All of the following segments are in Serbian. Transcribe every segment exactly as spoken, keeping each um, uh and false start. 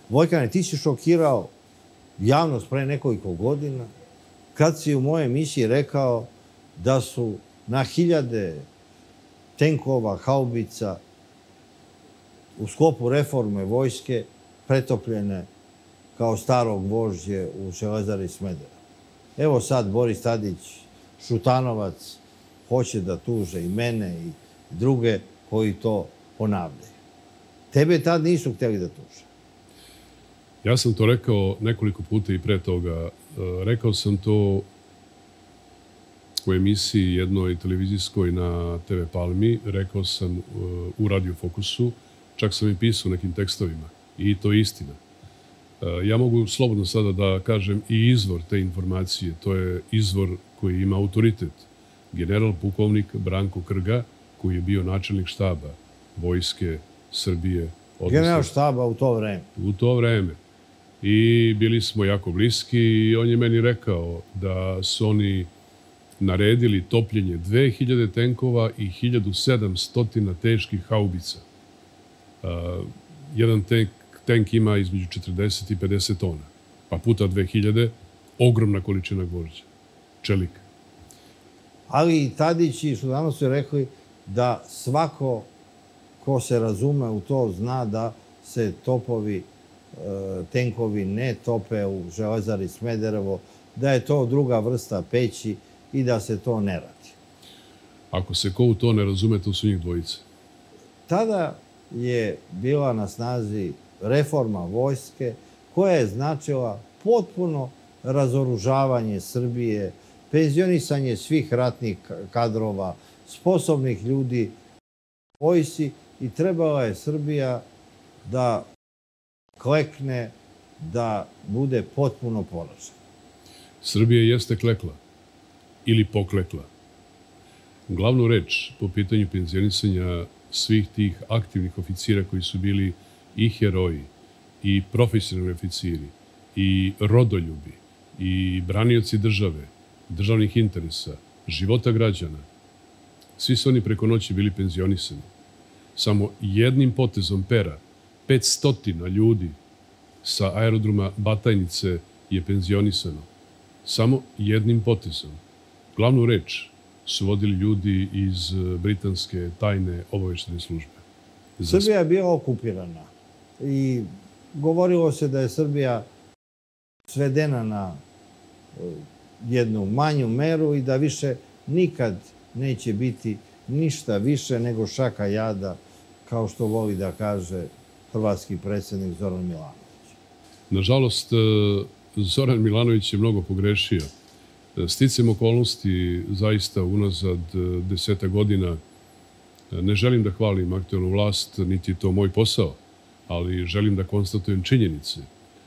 Vojkane, ti si šokirao javnost pre nekoliko godina kad si u mojoj emisiji rekao da su na hiljade tenkova, haubica u sklopu reforme vojske pretopljene kao staro gvožđe u Železari Smederevo. Evo sad Boris Tadić, Šutanovac, hoće da tuže i mene i druge koji to ponavljaju. Tebe tad nisu htjeli da tuže. Ja sam to rekao nekoliko puta i pre toga. Rekao sam to u emisiji jednoj televizijskoj na te ve Palmi, rekao sam u Radio Fokusu, čak sam i pisao nekim tekstovima. I to je istina. Ja mogu slobodno sada da kažem i izvor te informacije. To je izvor koji ima autoritet. General pukovnik Branko Krga, koji je bio načelnik štaba Vojske Srbije. General štaba u to vreme. U to vreme. I bili smo jako bliski i on je meni rekao da su oni naredili topljenje dve hiljade tenkova i hiljadu sedamsto teških haubica. Jedan tank, tank ima između četrdeset i pedeset tona, pa puta dve hiljade, ogromna količina gvožđa, čelika. Ali i Tadić i Šutanovac su rekli da svako ko se razume u to zna da se topovi, tenkovi ne tope u Železari Smederevo, da je to druga vrsta peći i da se to ne radi. Ako se ko u to ne razume, to su njih dvojice. Tada je bila na snazi reforma vojske koja je značila potpuno razoružavanje Srbije, penzionisanje svih ratnih kadrova, sposobnih ljudi u vojsci i trebala je Srbija da klekne, da bude potpuno poražena. Srbija jeste klekla ili poklekla. Glavnu reč po pitanju penzionisanja svih tih aktivnih oficira koji su bili i heroji, i profesionalni oficiri, i rodoljubi, i branioci države, državnih interesa, života građana. Svi su oni preko noći bili penzionisani. Samo jednim potezom pera, petstotina ljudi sa aerodroma Batajnice je penzionisano. Samo jednim potezom. Glavnu reč su vodili ljudi iz britanske tajne obaveštene službe. Srbija je bila okupirana i govorilo se da je Srbija svedena na jednu manju meru i da više nikad neće biti ništa više nego šaka jada, kao što voli da kaže hrvatski predsjednik Zoran Milanović. Nažalost, Zoran Milanović je mnogo pogrešio. Sticam okolnosti zaista unazad deseta godina. Ne želim da hvalim aktuelnu vlast, niti je to moj posao, ali želim da konstatujem činjenice.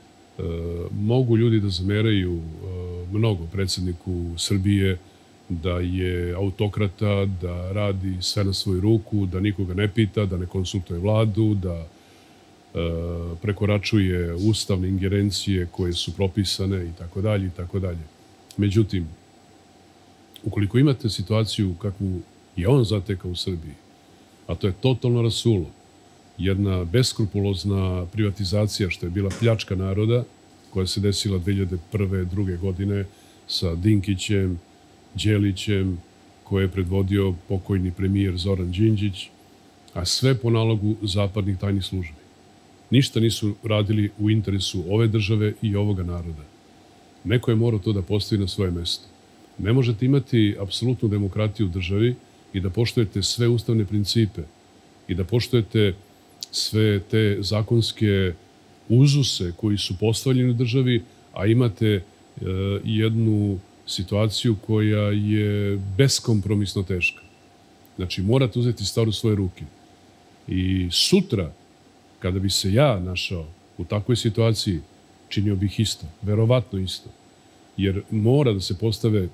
Mogu ljudi da zameraju mnogo predsjedniku Srbije, da je autokrata, da radi sve na svoju ruku, da nikoga ne pita, da ne konsultuje vladu, da prekoračuje ustavne ingerencije koje su propisane i tako dalje i tako dalje. Međutim, ukoliko imate situaciju kakvu je on zatekao u Srbiji, a to je totalno rasulo, jedna beskrupulozna privatizacija što je bila pljačka naroda, koja se desila dve hiljade prve. druge godine sa Dinkićem, Đelićem, koje je predvodio pokojni premijer Zoran Đinđić, a sve po nalogu zapadnih tajnih službi. Ništa nisu radili u interesu ove države i ovoga naroda. Neko je morao to da postavi na svoje mesto. Ne možete imati apsolutnu demokratiju u državi i da poštujete sve ustavne principe i da poštujete sve te zakonske uzuse koji su postavljeni u državi, a imate jednu situaciju koja je beskompromisno teška. Znači, morate uzeti stvar u svoje ruke. I sutra, kada bi se ja našao u takvoj situaciji, činio bih isto, verovatno isto. Jer mora da se postave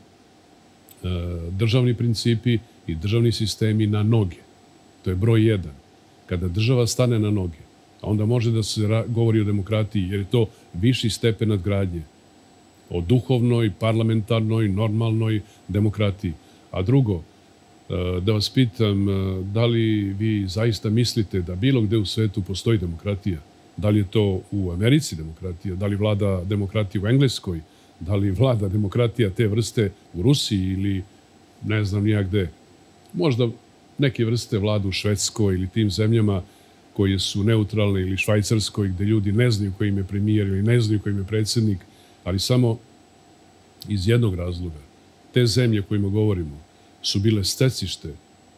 državni principi i državni sistemi na noge. To je broj jedan. Kada država stane na noge, onda može da se govori o demokratiji, jer je to viši stepen nadgradnje. O duhovnoj, parlamentarnoj, normalnoj demokratiji. A drugo, da vas pitam, da li vi zaista mislite da bilo gde u svetu postoji demokratija? Da li je to u Americi demokratija, da li vlada demokratija u Engleskoj, da li vlada demokratija te vrste u Rusiji ili ne znam nijak gde. Možda neke vrste vlada u Švedskoj ili tim zemljama koje su neutralne, ili Švajcarskoj, gde ljudi ne znaju koji im je premijer ili ne znaju koji im je predsjednik, ali samo iz jednog razloga. Te zemlje kojima govorimo su bile stecište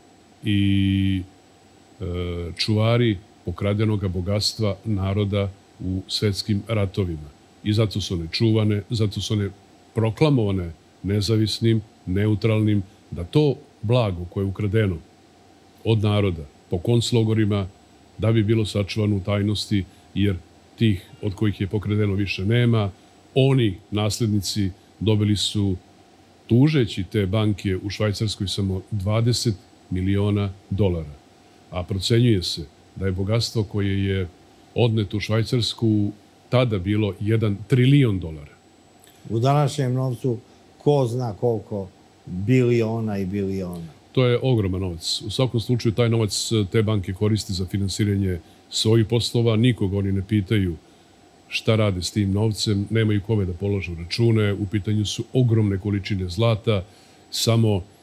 i e, čuvari pokradenog bogatstva naroda u svetskim ratovima. I zato su one čuvane, zato su one proklamovane nezavisnim, neutralnim, da to blago koje je ukradeno od naroda po konclogorima, da bi bilo sačuvano u tajnosti, jer tih od kojih je pokradeno više nema. Oni, naslednici, dobili su, tužeći te banke u Švajcarskoj, samo dvadeset miliona dolara. A procenjuje se da je bogatstvo koje je odneto u Švajcarsku tada bilo jedan trilion dolara. U današnjem novcu ko zna koliko biliona i biliona. To je ogroman novac. U svakom slučaju taj novac te banke koristi za finansiranje svojih poslova. Nikog oni ne pitaju šta rade s tim novcem, nemaju kome da položu račune. U pitanju su ogromne količine zlata. Samo uh,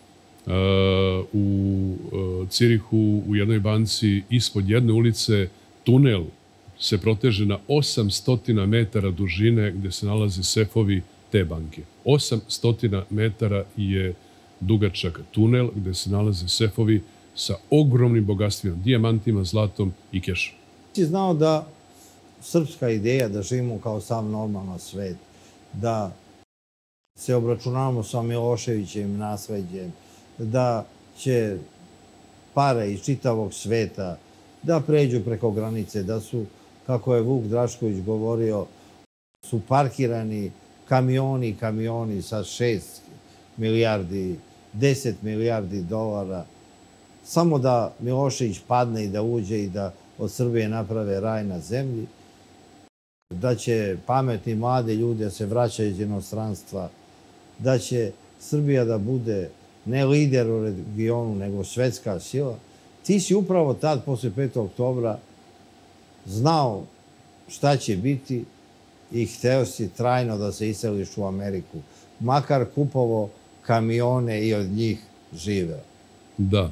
u uh, Cirihu, u jednoj banci, ispod jedne ulice, tunel se proteže na osamsto metara dužine gde se nalaze sefovi te banke. osamsto metara je dugačak tunel gde se nalaze sefovi sa ogromnim bogatstvima, dijamantima, zlatom i kešom. Ti znao da srpska ideja da živimo kao sam normalan svet, da se obračunavamo sa Miloševićem nasleđem, da će pare iz čitavog sveta da pređu preko granice, da su, kako je Vuk Drašković govorio, su parkirani kamioni i kamioni sa šest milijardi, deset milijardi dolara, samo da Milošević padne i da uđe i da od Srbije naprave raj na zemlji, da će pametni mlade ljude se vraćaju iz inostranstva, da će Srbija da bude ne lider u regionu, nego svetska sila. Ti si upravo tad, posle petog oktobra, znao šta će biti i hteo si trajno da se iseliš u Ameriku. Makar kupovo kamione i od njih živeo. Da.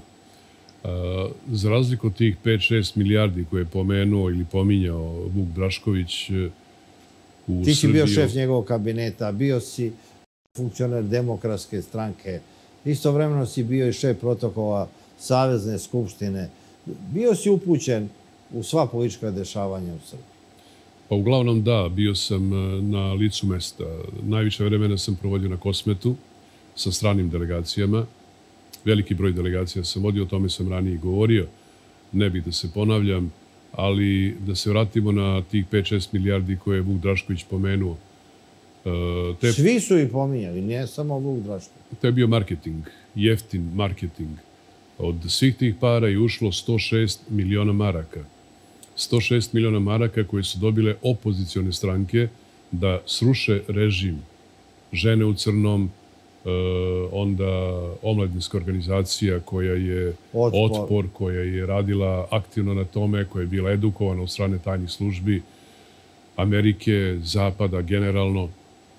Za razliku od tih pet šest milijardi koje je pomenuo ili pominjao Vuk Drašković u Ti si bio šef njegovog kabineta, bio si funkcioner Demokratske stranke, istovremeno si bio i šef protokola Savezne skupštine. Bio si upućen u sva politička dešavanja u Srbiji. Pa uglavnom da, bio sam na licu mesta. Najviše vremena sam provodio na Kosmetu sa stranim delegacijama. Veliki broj delegacija sam vodio, o tome sam ranije govorio. Ne bih da se ponavljam, ali da se vratimo na tih pet šest milijardi koje je Vuk Drašković pomenuo. Te... Svi su ih pominjali, nije samo Vuk Drašković. To je bio marketing, jeftin marketing. Od svih tih para je ušlo sto šest miliona maraka. sto šest miliona maraka koje su dobile opozicione stranke da sruše režim. Žene u crnom, onda omladinska organizacija koja je Otpor. Otpor, koja je radila aktivno na tome, koja je bila edukovana od strane tajnih službi Amerike, Zapada generalno.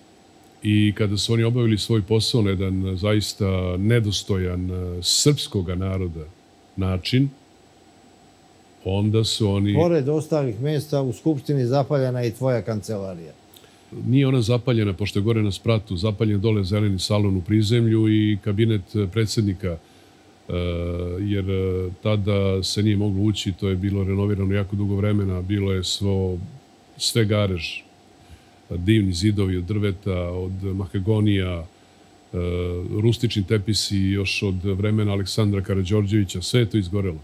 I kada su oni obavili svoj posao na jedan zaista nedostojan srpskog naroda način, onda su oni... Pored ostalih mjesta u Skupštini zapaljena i tvoja kancelarija. Nije ona zapaljena, pošto je gore na spratu, zapaljen dole zeleni salon u prizemlju i kabinet predsjednika, jer tada se nije moglo ući, to je bilo renovirano jako dugo vremena, bilo je svo, sve garež, divni zidovi od drveta, od mahagonija, rustični tepisi još od vremena Aleksandra Karađorđevića, sve je to izgorelo.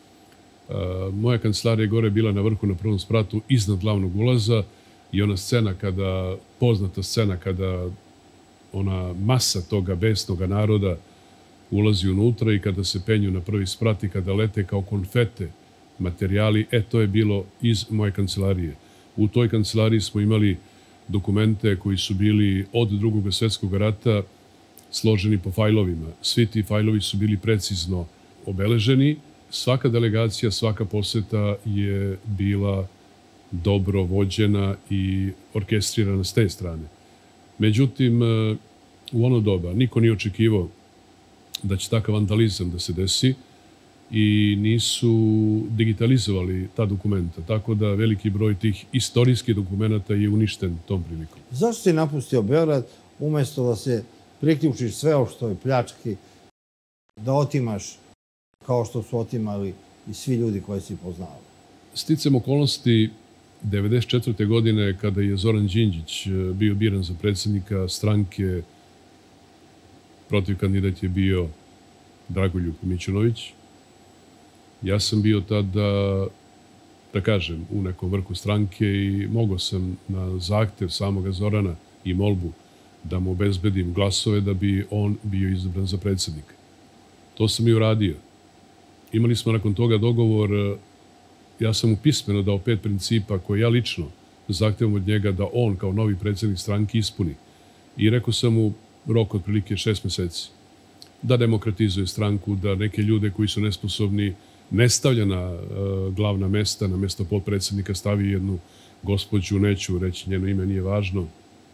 Moja kancelarija gore bila na vrhu na prvom spratu iznad glavnog ulaza i ona scena kada, poznata scena kada ona masa toga besnog naroda ulazi unutra i kada se penju na prvi sprat i kada lete kao konfete materijali, e, to je bilo iz moje kancelarije. U toj kancelariji smo imali dokumente koji su bili od drugog svjetskog rata složeni po fajlovima. Svi ti fajlovi su bili precizno obeleženi. Svaka delegacija, svaka poseta je bila dobro vođena i orkestrirana s te strane. Međutim, u ono doba niko nije očekivao da će takav vandalizam da se desi i nisu digitalizovali ta dokumenta, tako da veliki broj tih istorijskih dokumenta je uništen tom prilikom. Zašto si napustio Beograd umjesto da se priključiš sveopštoj pljački, da otimaš kao što su otimali i svi ljudi koje si poznao? Sticam okolnosti devedeset četvrte. godine, kada je Zoran Đinđić bio biran za predsjednika stranke, protiv kandidat je bio Dragoljub Mićunović. Ja sam bio tada, da kažem, u nekom vrhu stranke i mogao sam na zahtev samoga Zorana i molbu da mu obezbedim glasove da bi on bio izabran za predsjednika. To sam i uradio. Imali smo nakon toga dogovor, ja sam mu pismeno dao pet principa koje ja lično zahtevam od njega da on kao novi predsjednik stranke ispuni. I rekao sam mu rok otprilike šest meseci. Da demokratizuje stranku, da neke ljude koji su nesposobni ne stavlja na glavna mesta, na mesto potpredsjednika stavi jednu gospođu, neću reći, njeno ime nije važno.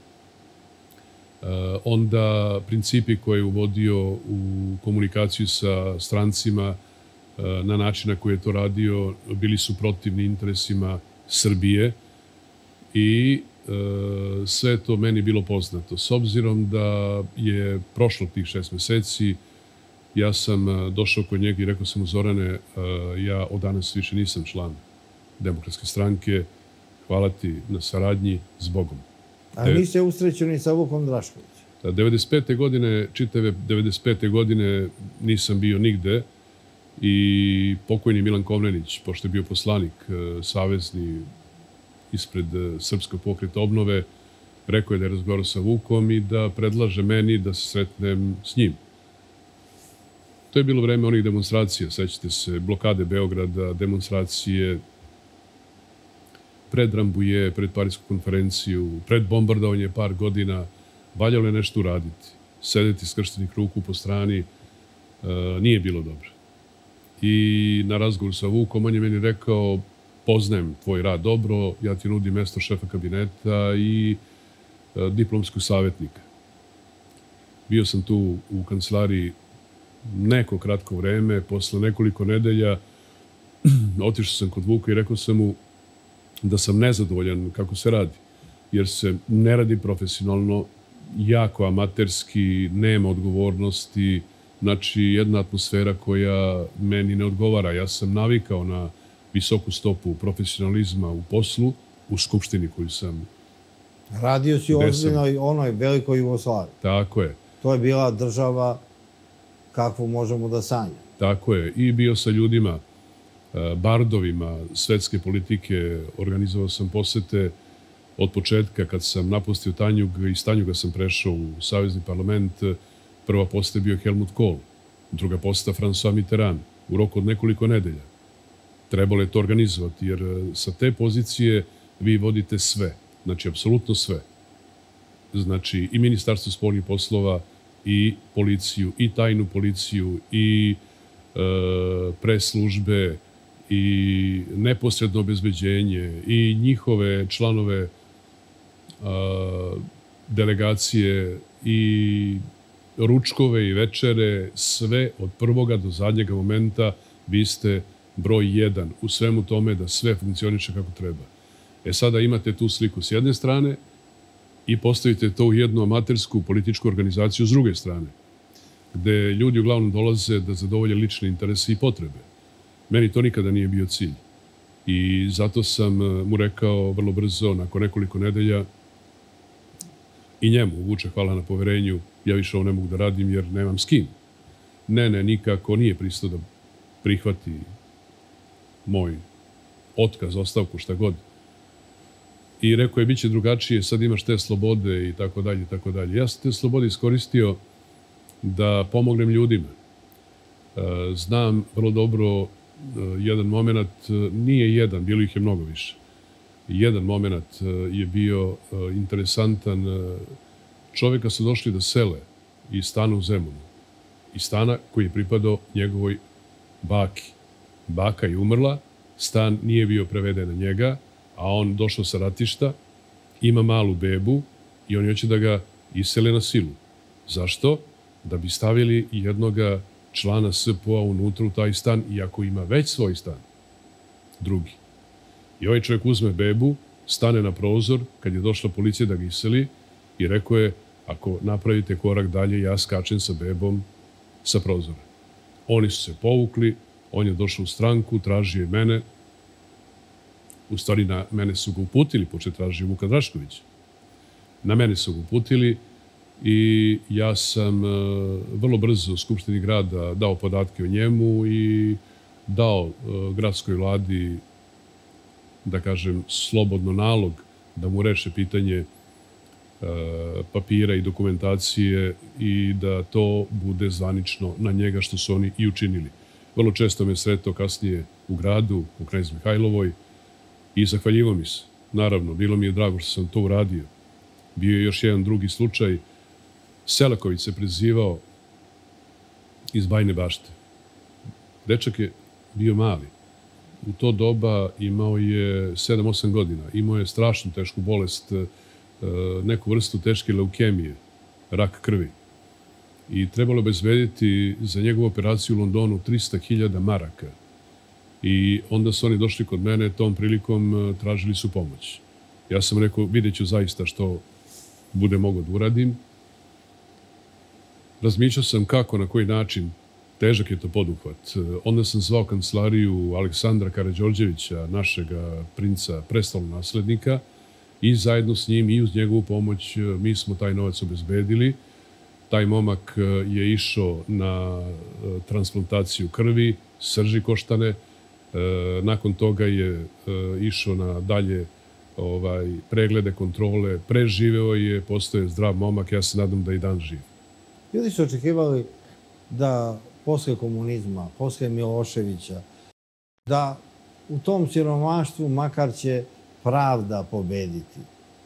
Onda principi koje je uvodio u komunikaciju sa strancima na način na koji je to radio bili su protivni interesima Srbije i sve to meni bilo poznato. S obzirom da je prošlo tih šest meseci, ja sam došao kod njega i rekao sam mu, Zorane, ja od danas više nisam član Demokratske stranke, hvala ti na saradnji, s Bogom. A niste usrećeni sa Vukom Draškovićem? devedeset pete. godine, čitave devedeset pete. godine nisam bio nigde i pokojni Milan Komnenić, pošto je bio poslanik savezni ispred Srpskog pokreta obnove, rekao je da je razgovarao sa Vukom i da predlaže meni da se sretnem s njim. To je bilo vreme onih demonstracija, sećate se, blokade Beograda, demonstracije pred Rambuje, pred Parijsku konferenciju, pred bombardovanje par godina, valjalo je nešto uraditi. Sedeti skrštenih ruku po strani nije bilo dobro. I na razgovor sa Vukom on je meni rekao, poznajem tvoj rad dobro, ja ti nudim mesto šefa kabineta i diplomskog savjetnika. Bio sam tu u kancelariji neko kratko vreme, posle nekoliko nedelja otišao sam kod Vuka i rekao sam mu da sam nezadovoljan kako se radi, jer se ne radi profesionalno, jako amaterski, nema odgovornosti, znači jedna atmosfera koja meni ne odgovara. Ja sam navikao na visoku stopu profesionalizma u poslu, u skupštini koju sam... Radio si ozbiljnoj onoj velikoj Jugoslaviji. Tako je. To je bila država kakvu možemo da sanjamo. Tako je. I bio sa ljudima, bardovima svetske politike, organizovao sam posete od početka kad sam napustio Tanjug i iz Tanjuga sam prešao u Savezni parlament. Prva poseta je bio Helmut Kohl, druga poseta François Mitterrand, u roku od nekoliko nedelja. Trebalo je to organizovati, jer sa te pozicije vi vodite sve, znači apsolutno sve. Znači i Ministarstvo spoljnih poslova, i policiju, i tajnu policiju, i pres službe, i neposredno obezbeđenje, i njihove članove delegacije, i ručkove i večere, sve od prvoga do zadnjega momenta vi ste broj jedan u svemu tome da sve funkcioniše kako treba. E sada imate tu sliku s jedne strane i postavite to u jednu amatersku političku organizaciju s druge strane, gde ljudi uglavnom dolaze da zadovolje lične interese i potrebe. Meni to nikada nije bio cilj. I zato sam mu rekao vrlo brzo, nakon nekoliko nedelja, i njemu, Vuče, hvala na poverenju, ja više ovo ne mogu da radim jer nemam s kim. Ne, ne, nikako nije pristao da prihvati moj otkaz, ostavku, šta god. I rekao je, bit će drugačije, sad imaš te slobode i tako dalje, i tako dalje. Ja sam te slobode iskoristio da pomognem ljudima. Znam vrlo dobro jedan moment, nije jedan, bilo ih je mnogo više. Jedan moment je bio interesantan. Čovjeka su došli da sele iz stana u Zemunu. Iz stana koji je pripadao njegovoj baki. Baka je umrla, stan nije bio preveden na njega, a on došao sa ratišta, ima malu bebu i oni hoće da ga isele na silu. Zašto? Da bi stavili jednoga člana S P O-a unutra u taj stan, iako ima već svoj stan. Drugi. I ovaj čovjek uzme bebu, stane na prozor, kad je došla policija da ga iseli, i rekao je, ako napravite korak dalje, ja skačem sa bebom sa prozora. Oni su se povukli, on je došao u stranku, tražio je mene. U stvari, na mene su ga uputili, poče tražio Vuka Draškovića. Na mene su ga uputili i ja sam vrlo brzo u Skupštini grada dao podatke o njemu i dao gradskoj vladi, da kažem, slobodno nalog da mu reše pitanje papira i dokumentacije i da to bude zvanično na njega, što su oni i učinili. Vrlo često me sretao kasnije u gradu, u Knez Mihajlovoj, i zahvaljivo mi se. Naravno, bilo mi je drago što sam to uradio. Bio je još jedan drugi slučaj. Selaković se prezivao iz Bajine Bašte. Dečak je bio mali. U to doba imao je sedam osam godina. Imao je strašnu tešku bolest, neku vrstu teške leukemije, rak krvi. I trebalo obezbediti za njegovu operaciju u Londonu trista hiljada maraka. I onda su oni došli kod mene, tom prilikom tražili su pomoć. Ja sam rekao, vidjet ću zaista što bude mogo da uradim. Razmišljao sam kako, na koji način, težak je to poduhvat. Onda sam zvao kancelariju Aleksandra Karađorđevića, našeg princa, prestolonaslednika, i zajedno s njim i uz njegovu pomoć mi smo taj novac obezbedili. Taj momak je išao na transplantaciju krvi, srži koštane. Nakon toga je išao na dalje preglede, kontrole. Preživeo je, postoje zdrav momak, ja se nadam da i dan živ. Ljudi su očekivali da posle komunizma, posle Miloševića, da u tom siromaštvu makar će pravda pobediti.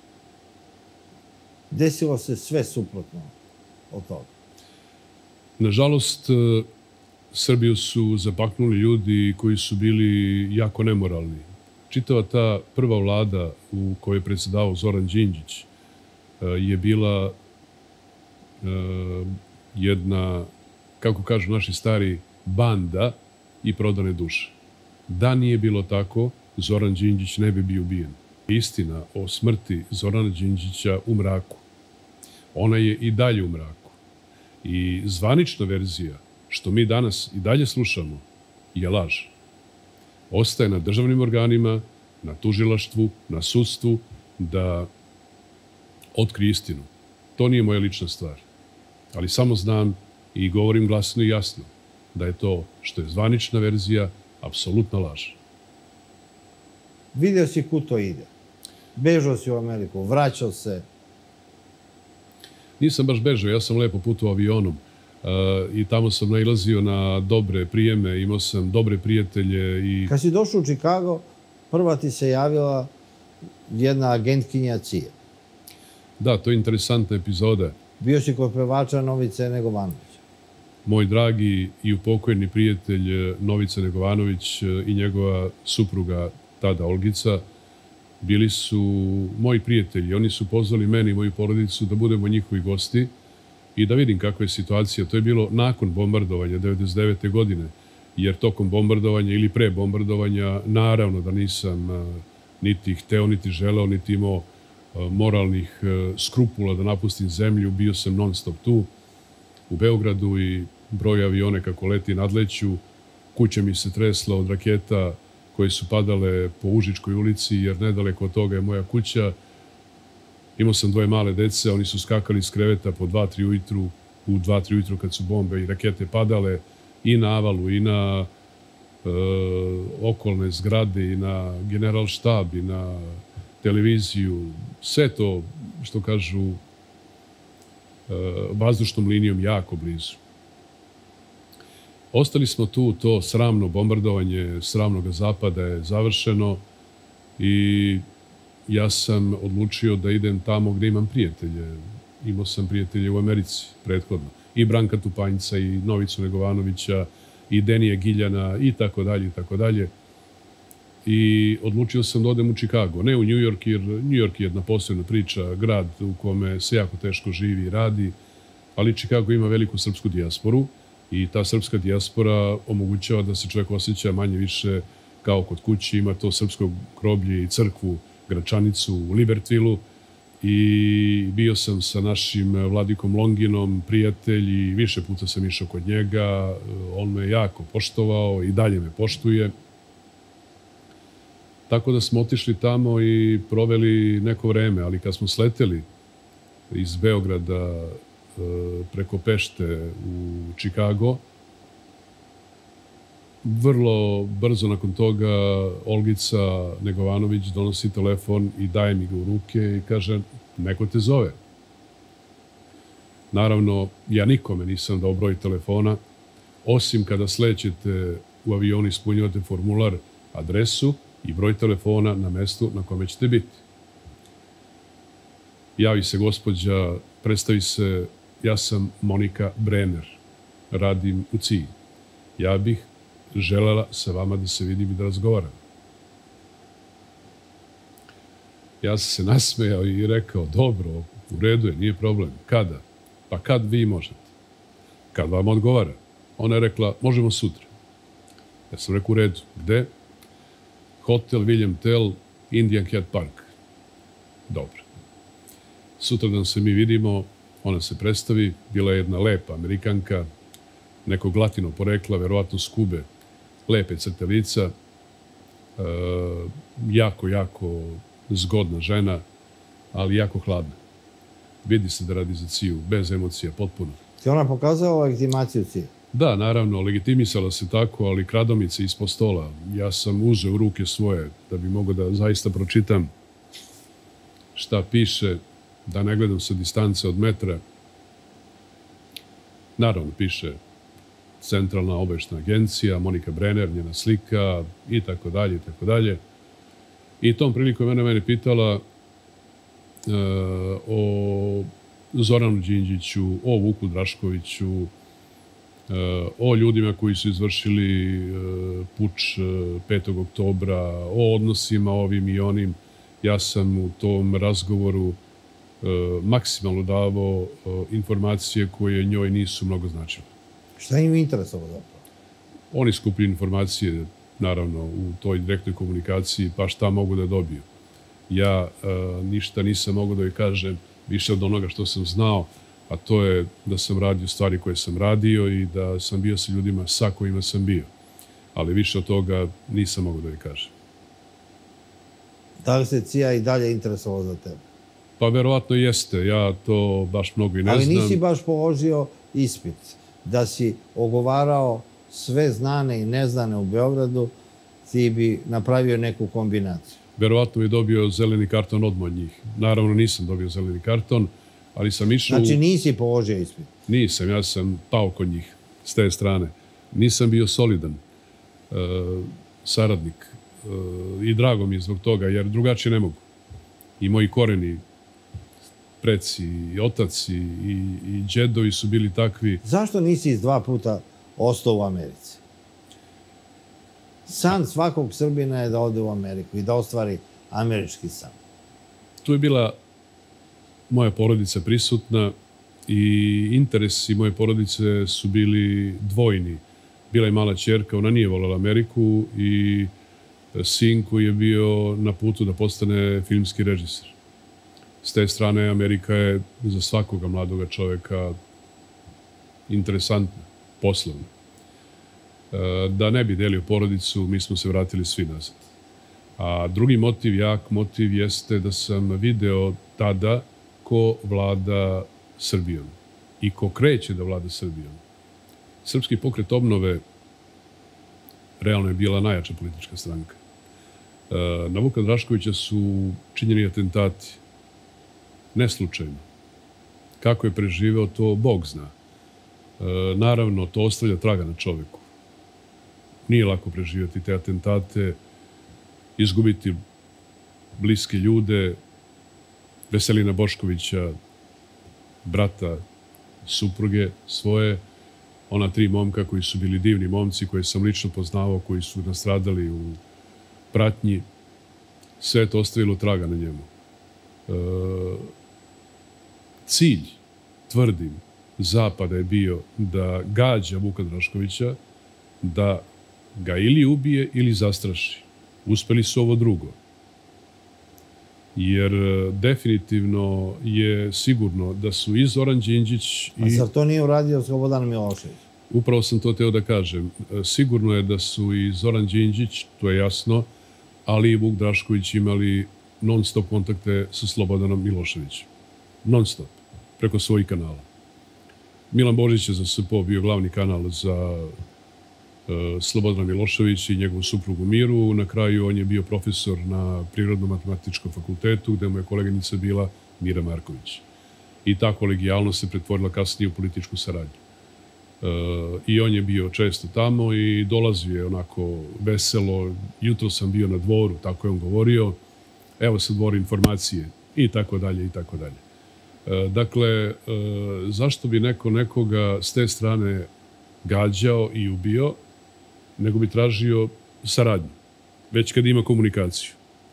Desilo se sve suprotno od toga. Nažalost, Srbiju su zapaknuli ljudi koji su bili jako nemoralni. Čitava ta prva vlada u kojoj je predsedavao Zoran Đinđić je bila jedna, kako kažu naši stari, banda i prodane duše. Da nije bilo tako, Zoran Đinđić ne bi bio ubijen. Istina o smrti Zorana Đinđića u mraku. Ona je i dalje u mraku. I zvanična verzija, što mi danas i dalje slušamo, je laž. Ostaje na državnim organima, na tužilaštvu, na sudstvu, da otkrije istinu. To nije moja lična stvar. Ali samo znam i govorim glasno i jasno da je to što je zvanična verzija apsolutna laž. Vidio si kud to ide. Bežao si u Ameriku, vraćao se. Nisam baš bežao, ja sam lepo putovao avionom i tamo sam nailazio na dobre prijeme, imao sam dobre prijatelje. I kad si došao u Čikago, prva ti se javila jedna agentkinja C I A. Da, to je interesantna epizoda. Bio si kod pevača Novice Negovanovića. Moj dragi i upokojeni prijatelj Novica Negovanović i njegova supruga, tada Olgica, bili su moji prijatelji. Oni su pozvali meni i moju porodicu da budemo njihovi gosti i da vidim kakva je situacija. To je bilo nakon bombardovanja devedeset devete godine, jer tokom bombardovanja ili pre bombardovanja naravno da nisam niti hteo, niti želeo, niti imao moralnih skrupula da napustim zemlju. Bio sam non stop tu u Beogradu i broj avione kako leti nadleću. Kuća mi se tresla od raketa koje su padale po Užičkoj ulici, jer nedaleko od toga je moja kuća. Imao sam dvoje male dece, oni su skakali iz kreveta po dva, tri ujutru, u dva, tri ujutru kad su bombe i rakete padale i na Avalu, i na okolne zgrade, i na generalštab, i na televiziju. Sve to, što kažu, vazdušnom linijom jako blizu. Ostali smo tu, to sramno bombardovanje sramnog zapada je završeno i ja sam odlučio da idem tamo gde imam prijatelje. Imao sam prijatelje u Americi prethodno. I Branka Tupanjca, i Novicu Negovanovića, i Denija Giljana, i tako dalje, i tako dalje. i odlučio sam da odem u Chicago. Ne u New York, jer New York je jedna posebna priča, grad u kome se jako teško živi i radi, ali Chicago ima veliku srpsku dijasporu i ta srpska dijaspora omogućava da se čovjek osjeća manje više kao kod kući. Ima to srpsko groblje i crkvu, Gračanicu u Libertvilu i bio sam sa našim vladikom Longinom, prijatelj, i više puta sam išao kod njega. On me jako poštovao i dalje me poštuje. Tako da smo otišli tamo i proveli neko vreme, ali kad smo sleteli iz Beograda preko Pešte u Chicago, vrlo brzo nakon toga Olgica Negovanović donosi telefon i daje mi ga u ruke i kaže, neko te zove. Naravno, ja nikome nisam dao broj telefona, osim kada slećete u avion, ispunjavate formular, adresu i broj telefona na mestu na kome ćete biti. Javi se gospođa, predstavi se, ja sam Monika Brenner, radim u C I. Ja bih želela sa vama da se vidim i da razgovaram. Ja sam se nasmejao i rekao, dobro, u redu je, nije problem. Kada? Pa kad vi možete? Kad vam odgovara? Ona je rekla, možemo sutra. Ja sam rekao, u redu. Gde? Hotel William Tell, Indian Head Park. Dobro. Sutra dan se mi vidimo, ona se predstavi, bila je jedna lepa Amerikanka, nekog latinog porekla, verovatno s Kube, lepe crte lica, jako, jako zgodna žena, ali jako hladna. Vidi se da radi za C I U, bez emocija, potpuno. Ti ona pokazala legitimaciju C I U? Da, naravno, legitimisala se tako, ali kradomice ispod stola. Ja sam uzeo u ruke svoje da bi mogao da zaista pročitam šta piše, da ne gledam sa distance od metra. Naravno, piše Centralna obaveštajna agencija, Monika Brenner, njena slika i tako dalje, i tako dalje. I tom prilikom mene mene pitala o Zoranu Đinđiću, o Vuku Draškoviću, o ljudima koji su izvršili puč petog oktobra, o odnosima ovim i onim. Ja sam u tom razgovoru maksimalno davao informacije koje njoj nisu mnogo značile. Šta im interesovalo zapravo? Oni skupljaju informacije, naravno, u toj direktnoj komunikaciji, pa šta mogu da dobiju. Ja ništa nisam mogao da joj kažem više od onoga što sam znao, a to je da sam radio stvari koje sam radio i da sam bio sa ljudima sa kojima sam bio. Ali više od toga nisam mogao da joj kažem. Da li se C I A i dalje interesovao za tebe? Pa verovatno jeste, ja to baš mnogo i ne znam. Ali nisi baš položio ispit, da si ogovarao sve znane i neznane u Beogradu, ti bi napravio neku kombinaciju. Verovatno bi dobio zeleni karton odmah od njih. Naravno nisam dobio zeleni karton, ali sam išao... Znači nisi položio ispit? Nisam, ja sam pao kod njih s te strane. Nisam bio solidan saradnik i drago mi je zbog toga, jer drugačije ne mogu. I moji koreni, preci, i otac i, i džedovi su bili takvi. Zašto nisi iz dva puta ostao u Americi? San svakog Srbina je da ode u Ameriku i da ostvari američki san. Tu je bila moja porodica prisutna i interesi moje porodice su bili dvojni. Bila je mala ćerka, ona nije voljela Ameriku, i sin koji je bio na putu da postane filmski režiser. S te strane, Amerika je za svakoga mladoga čoveka interesantna, poslovna. Da ne bi delio porodicu, mi smo se vratili svi nazad. A drugi motiv, jak motiv, jeste da sam video tada ko vlada Srbijom i ko kreće da vlada Srbijom. Srpski pokret obnove realno je bila najjača politička stranka. Na Vuka Draškovića su činjeni atentati. Ne slučajno. Kako je preživeo, to Bog zna. Naravno, to ostavlja traga na čoveku. Nije lako preživjeti te atentate, izgubiti bliske ljude, Veselina Boškovića, brata, supruge svoje, ona tri momka koji su bili divni momci, koje sam lično poznavao, koji su nastradali u pratnji, sve je to ostavilo traga na njemu. Cilj, tvrdim, Zapada je bio da gađa Vuka Draškovića, da ga ili ubije ili zastraši. Uspeli su ovo drugo. Jer definitivno je sigurno da su i Zoran Đinđić... A zar to nije uradio Slobodan Milošević? Upravo sam to teo da kažem. Sigurno je da su i Zoran Đinđić, to je jasno, ali i Vuk Drašković imali non-stop kontakte sa Slobodanom Miloševićem. Non-stop. Preko svojih kanala. Milan Božić je za S P O bio glavni kanal za Slobodana Miloševića i njegovu suprugu Miru. Na kraju on je bio profesor na Prirodno-matematičkom fakultetu, gde mu je koleginica bila Mira Marković. I ta kolegijalnost se pretvorila kasnije u političku saradnju. I on je bio često tamo i dolazio je onako veselo. Jutro sam bio na dvoru, tako je on govorio. Evo se dvor informacije i tako dalje i tako dalje. Dakle, zašto bi neko nekoga s te strane gađao i ubio, nego bi tražio saradnju, već kad ima komunikaciju.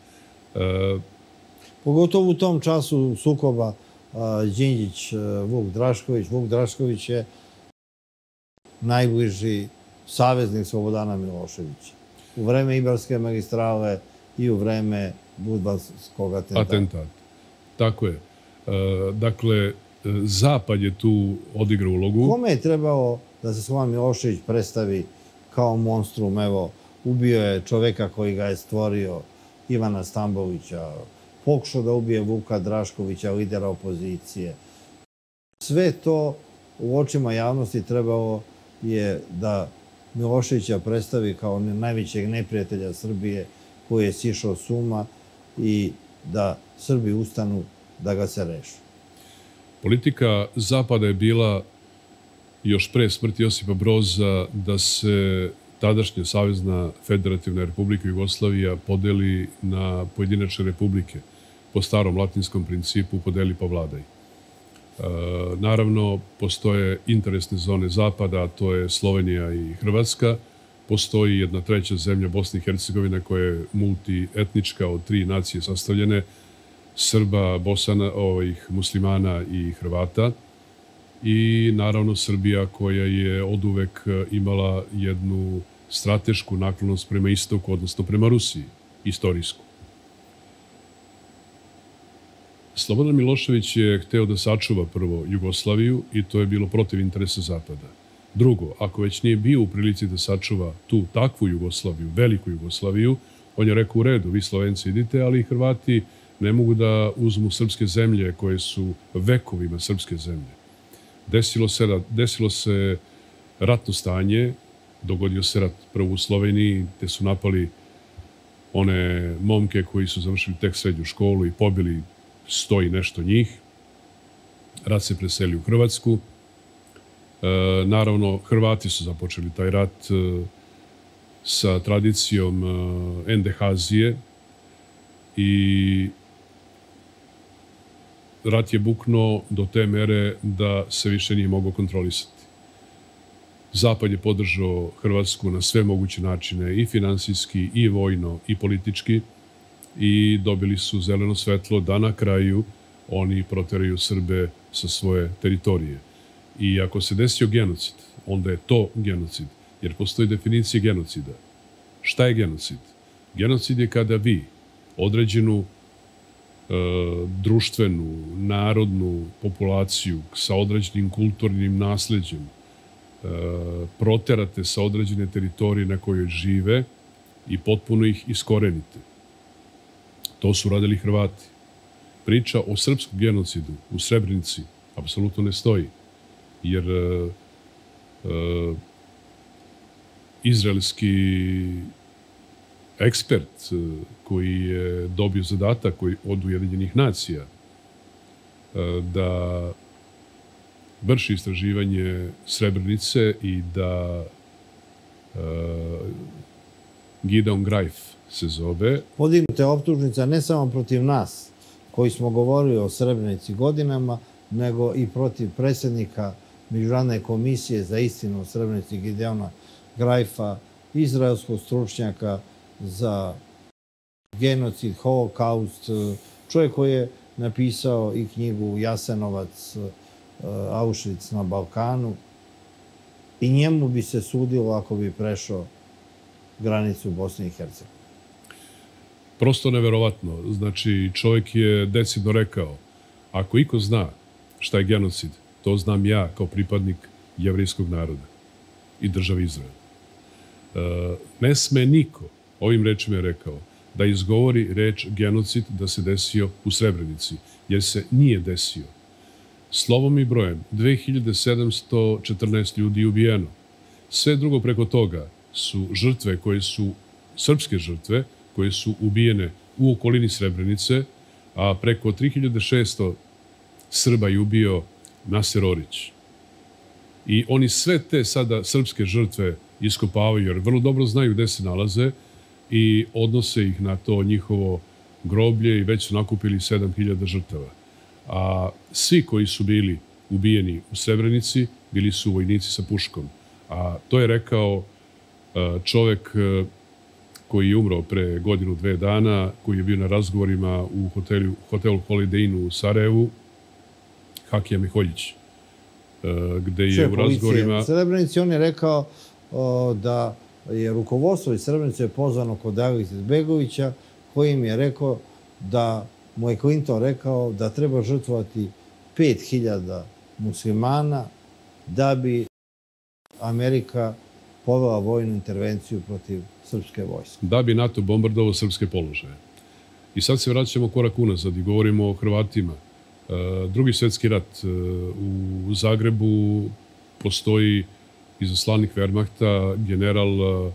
Pogotovo u tom času sukoba Đinđić, Vuk Drašković. Vuk Drašković je najbliži saveznik Slobodana Miloševića. U vreme Ibarske magistrale i u vreme budvanskog atentata. Atentat. Tako je. Dakle, Zapad je tu odigrao ulogu. Kome je trebao da se Slobodan Milošević predstavi kao monstrum? Evo, ubio je čoveka koji ga je stvorio, Ivana Stambovića, pokušao da ubije Vuka Draškovića, lidera opozicije. Sve to u očima javnosti trebalo je da Miloševića predstavi kao najvećeg neprijatelja Srbije koji je sišao s uma i da Srbi ustanu da ga se reši. Politika Zapada je bila još pre smrti Josipa Broza da se tadašnja Savezna Federativna Republika Jugoslavija podeli na pojedinačne republike po starom latinskom principu podeli pa vladaj. Naravno, postoje interesne zone Zapada, a to je Slovenija i Hrvatska. Postoji jedna treća zemlja, Bosna i Hercegovina, koja je multietnička, od tri nacije sastavljene, Srba, Bosana, ovih muslimana i Hrvata. I naravno Srbija koja je oduvek imala jednu stratešku naklonost prema istoku, odnosno prema Rusiji, istorijsku. Slobodan Milošević je hteo da sačuva prvo Jugoslaviju i to je bilo protiv interesa Zapada. Drugo, ako već nije bio u prilici da sačuva tu takvu Jugoslaviju, veliku Jugoslaviju, on je rekao u redu, vi Slovenci idite, ali i Hrvati ne mogu da uzmu srpske zemlje koje su vekovima srpske zemlje. Desilo se, desilo se ratno stanje, dogodio se rat prvo u Sloveniji, gde su napali one momke koji su završili tek srednju školu i pobili sto i nešto njih. Rat se preselio u Hrvatsku. E, naravno, Hrvati su započeli taj rat e, sa tradicijom e, Endehazije i rat je buknuo do te mere da se više nije mogao kontrolisati. Zapad je podržao Hrvatsku na sve moguće načine, i finansijski, i vojno, i politički, i dobili su zeleno svetlo da na kraju oni proteraju Srbe sa svoje teritorije. I ako se desio genocid, onda je to genocid, jer postoji definicija genocida. Šta je genocid? Genocid je kada vi određenu e, društvenu, narodnu populaciju sa određenim kulturnim nasleđem e, proterate sa određene teritorije na kojoj žive i potpuno ih iskorenite. To su radili Hrvati. Priča o srpskom genocidu u Srebrenici apsolutno ne stoji, jer e, e, izraelski ekspert koji je dobio zadatak od Ujedinjenih nacija da vrši istraživanje Srebrenice i da Gideon Greif se zove. Podignuta je optužnica ne samo protiv nas, koji smo govorili o Srebrenici godinama, nego i protiv predsjednika Međunarodne komisije za istinu o Srebrenici Gideona Greifa, izraelskog stručnjaka za genocid, holokaust, čovjek koji je napisao i knjigu Jasenovac, Auschwitz na Balkanu, i njemu bi se sudilo ako bi prešao granicu Bosne i Hercegovine. Prosto neverovatno. Znači, čovjek je decidno rekao, ako iko zna šta je genocid, to znam ja kao pripadnik jevrejskog naroda i države Izrael. Ne sme niko, ovim rečima je rekao, da izgovori reč genocid da se desio u Srebrenici, jer se nije desio. Slovom i brojem, dve hiljade sedamsto četrnaest ljudi je ubijeno. Sve drugo preko toga su žrtve koje su, srpske žrtve, koje su ubijene u okolini Srebrenice, a preko tri hiljade šesto Srba je ubio Naser Orić. I oni sve te sada srpske žrtve iskopavaju, jer vrlo dobro znaju gde se nalaze i odnose ih na to njihovo groblje i već su nakupili sedam hiljada žrtava. A svi koji su bili ubijeni u Srebrenici bili su vojnici sa puškom. A to je rekao čovek koji je umro pre godinu, dve dana, koji je bio na razgovorima u hotelu, hotelu Holiday Inn u Sarajevu, Hakija Miholjić, gde je u razgovorima... U Srebrenici on je rekao da je rukovodstvo iz Srebrenice pozvano kod Aleksa Izetbegovića, koji im je rekao da mu je Clinton rekao da treba žrtvovati pet hiljada muslimana da bi Amerika povela vojnu intervenciju protiv srpske vojske. Da bi NATO bombardovao srpske položaje. I sad se vraćamo korak unazad i govorimo o Hrvatima. Drugi svjetski rat. U Zagrebu postoji izaslanik Wehrmachta, general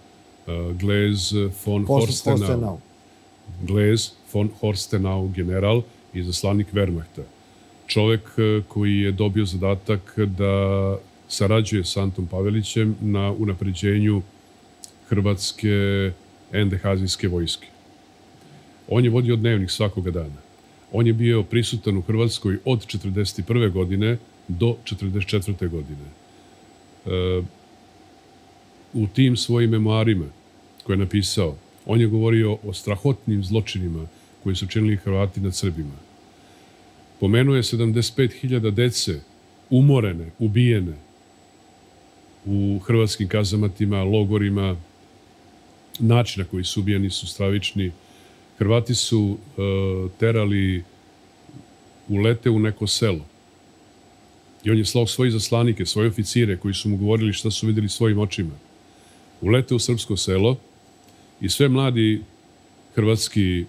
Glez von Horstenau. Glez von Horstenau, general, izaslanik Wehrmachta. Čovek koji je dobio zadatak da sarađuje s Antom Pavelićem na unapređenju hrvatske endehazijske vojske. On je vodio dnevnik svakoga dana. On je bio prisutan u Hrvatskoj od četrdeset prve godine do četrdeset četvrte godine. U tim svojim memoarima koje je napisao, on je govorio o strahotnim zločinima koje su činili Hrvati nad Srbima. Pomenuo je sedamdeset pet hiljada dece umorene, ubijene u hrvatskim kazamatima, logorima. Način na koji su ubijeni su stravični. Hrvati su terali ulete u neko selo. I on je slao svoje zaslanike, svoje oficire koji su mu govorili šta su vidjeli svojim očima. Ulete u srpsko selo i sve mladi hrvatski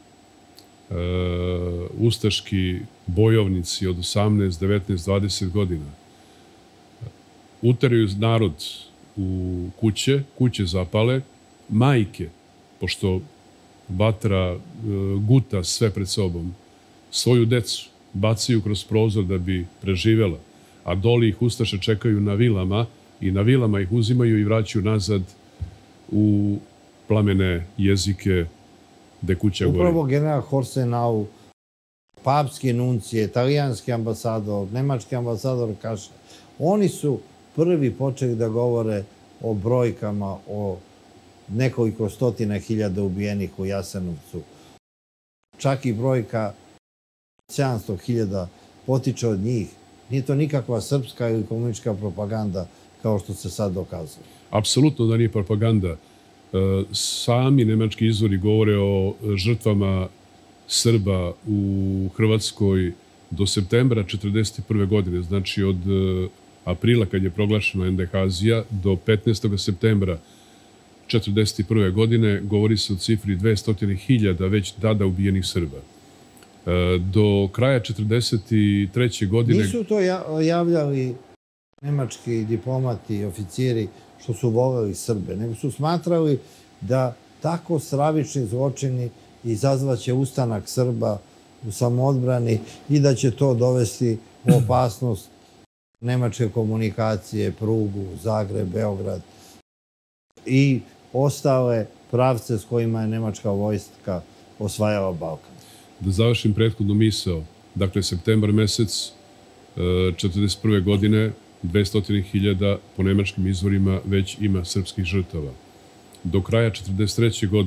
ustaški bojovnici od osamnaest, devetnaest, dvadeset godina uteraju narod u kuće, kuće zapale, majke, pošto vatra guta sve pred sobom, svoju decu bacaju kroz prozor da bi preživela, a doli ih ustaše čekaju na vilama i na vilama ih uzimaju i vraćaju nazad u plamene jezike gde kuća gori. Upravo general Horstenau, papski nuncije, italijanski ambasador, nemački ambasador kaže, oni su prvi počeli da govore o brojkama, o nekoliko stotina hiljada ubijenih u Jasenovcu. Čak i brojka sedamsto hiljada potiče od njih. Nije to nikakva srpska ili komunistička propaganda kao što se sad dokazuje. Apsolutno da nije propaganda. Sami nemački izvori govore o žrtvama Srba u Hrvatskoj do septembra četrdeset prve godine, znači od aprila kad je proglašena endehazija do petnaestog septembra četrdeset prve godine govori se o cifri dvesta hiljada već tada ubijenih Srba. Do kraja četrdeset treće godine... Nisu to javljali nemački diplomati i oficiri što su voleli Srbe, nego su smatrali da tako stravični zločini izazvaće ustanak Srba u samoodbrani i da će to dovesti u opasnost nemačke komunikacije, prugu, Zagreb, Beograd i ostale pravce s kojima je nemačka vojska osvajala Balkan. Da završim prethodnu misao, dakle, septembar mesec četrdeset prve godine dvesta hiljada po nemačkim izvorima već ima srpskih žrtava. Do kraja četrdeset treće godine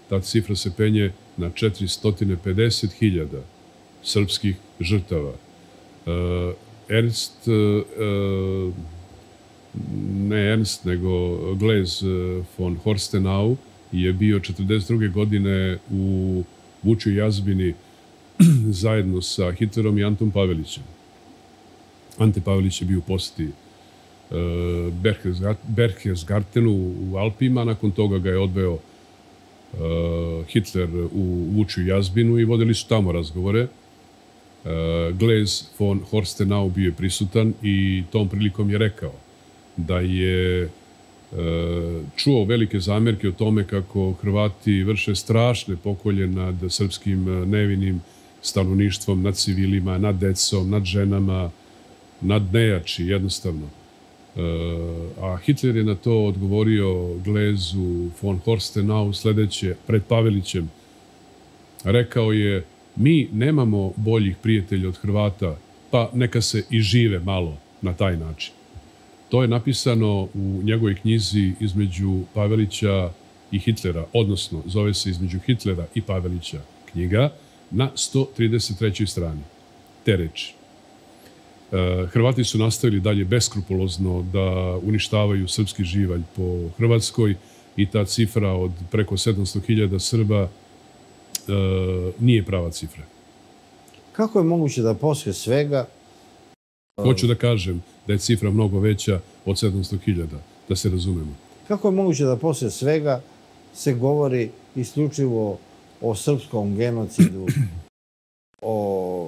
ta cifra se penje na četiristo pedeset hiljada srpskih žrtava. Ernst, ne Ernst, nego Glez von Horstenau je bio četrdeset druge godine u Vučjoj jazbini zajedno sa Hitlerom i Antom Pavelićem. Ante Pavelić je bio u posjeti Berchtesgadenu u Alpima, nakon toga ga je odveo Hitler u Vučju jazbinu i vodili su tamo razgovore. Glez von Horstenau bio je prisutan i tom prilikom je rekao da je čuo velike zamerke o tome kako Hrvati vrše strašne pokolje nad srpskim nevinim stanovništvom, nad civilima, nad decom, nad ženama, nad nejači, jednostavno. A Hitler je na to odgovorio Glezu von Horstenau sledeće, pred Pavelićem. Rekao je, mi nemamo boljih prijatelja od Hrvata, pa neka se i žive malo na taj način. To je napisano u njegovoj knjizi između Pavelića i Hitlera, odnosno zove se između Hitlera i Pavelića knjiga, na sto trideset trećoj strani. Te reči. Hrvati su nastavili dalje beskrupulozno da uništavaju srpski živalj po Hrvatskoj i ta cifra od preko sedamsto hiljada Srba nije prava cifra. Kako je moguće da posle svega... Hoću da kažem da je cifra mnogo veća od sedamsto hiljada, da se razumemo. Kako je moguće da posle svega se govori isključivo o srpskom genocidu, o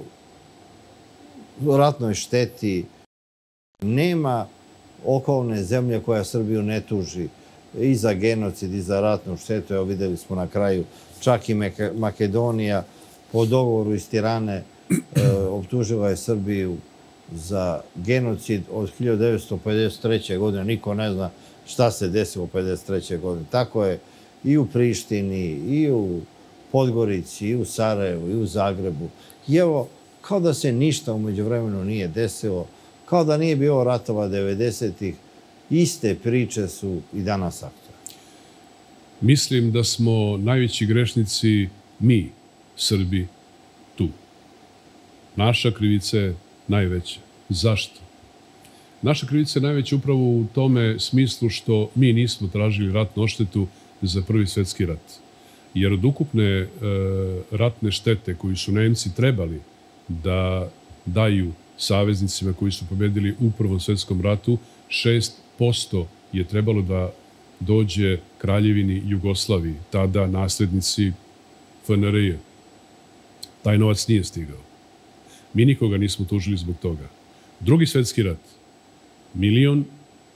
ratnoj šteti? Nema okolne zemlje koja Srbiju ne tuži i za genocid i za ratnu štetu. Evo videli smo na kraju čak i Makedonija po dogovoru iz Tirane optužila je Srbiju za genocid od hiljadu devetsto pedeset treće. godine. Niko ne zna šta se desilo pedeset treće. godine. Tako je i u Prištini, i u Podgorici, i u Sarajevu, i u Zagrebu. I evo, kao da se ništa umeđu vremenu nije desilo, kao da nije bilo ratova devedesetih, iste priče su i danas aktualne. Mislim da smo najveći grešnici mi, Srbi, tu. Naša krivica je najveća. Zašto? Naša krivica je najveća upravo u tome smislu što mi nismo tražili ratnu odštetu za Prvi svjetski rat. Jer od ukupne ratne štete koju su Nemci trebali da daju saveznicima koji su pobedili u Prvom svjetskom ratu, šest posto je trebalo da dođe Kraljevini Jugoslaviji, tada naslednici F N R J. Taj novac nije stigao. Mi nikoga nismo tužili zbog toga. Drugi svjetski rat, milion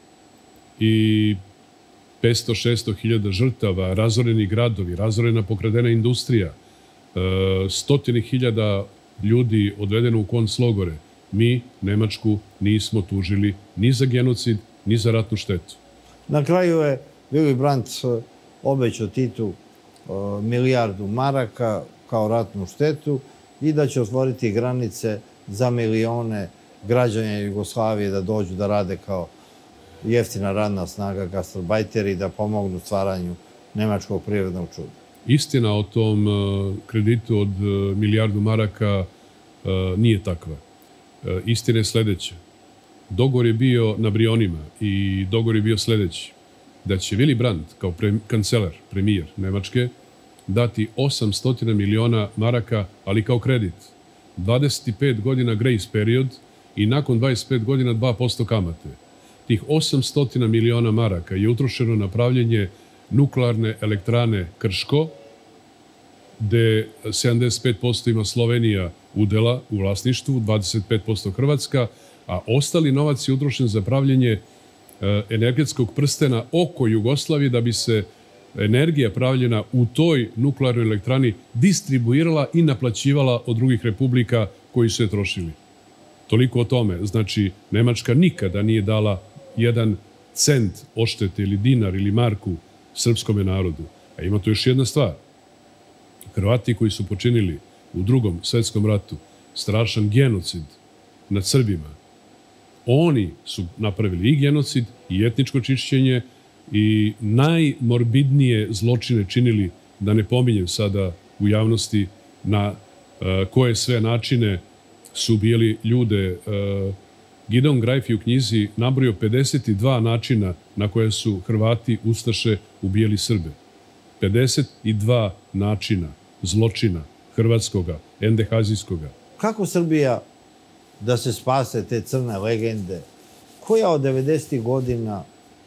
i petsto šesto hiljada žrtava, razoreni gradovi, razorena pokradena industrija, stotine hiljada ljudi odvedeno u konclogore. Mi Nemačku nismo tužili ni za genocid, ni za ratnu štetu. Na kraju je Willy Brandt obećao Titu milijardu maraka kao ratnu štetu i da će otvoriti granice za milione građana Jugoslavije da dođu da rade kao jeftina radna snaga, gastarbajteri, da pomognu stvaranju nemačkog privrednog čuda. Istina o tom kreditu od milijardu maraka nije takva. Istina je sledeća. Dogovor je bio na Brionima i dogovor je bio sledeći. Da će Willy Brandt, kao kancelar, premijer Nemačke, dati osamsto miliona maraka, ali kao kredit. dvadeset pet godina grace period i nakon dvadeset pet godina dva posto kamate. Tih osamsto miliona maraka je utrošeno na pravljenje nuklearne elektrane Krško, gde sedamdeset pet posto ima Slovenija udela u vlasništvu, dvadeset pet posto Hrvatska, a ostali novac je utrošen za pravljenje energetskog prstena oko Jugoslavije da bi se energija pravljena u toj nuklearnoj elektrani distribuirala i naplaćivala od drugih republika koji su je trošili. Toliko o tome. Znači, Nemačka nikada nije dala jedan cent odštete ili dinar ili marku srpskom narodu. A ima tu još jedna stvar. Hrvati koji su počinili u Drugom svjetskom ratu strašan genocid nad Srbima, oni su napravili i genocid i etničko čišćenje i najmorbidnije zločine činili da ne pominjem sada u javnosti na koje sve načine su ubijali ljude. Gideon Grajf je u knjizi nabrojio pedeset dva načina na koje su Hrvati, ustaše, ubijali Srbe. pedeset dva načina zločina hrvatskoga, endehazijskoga. Kako Srbija da se spase te crne legende, koja od devedesetih godina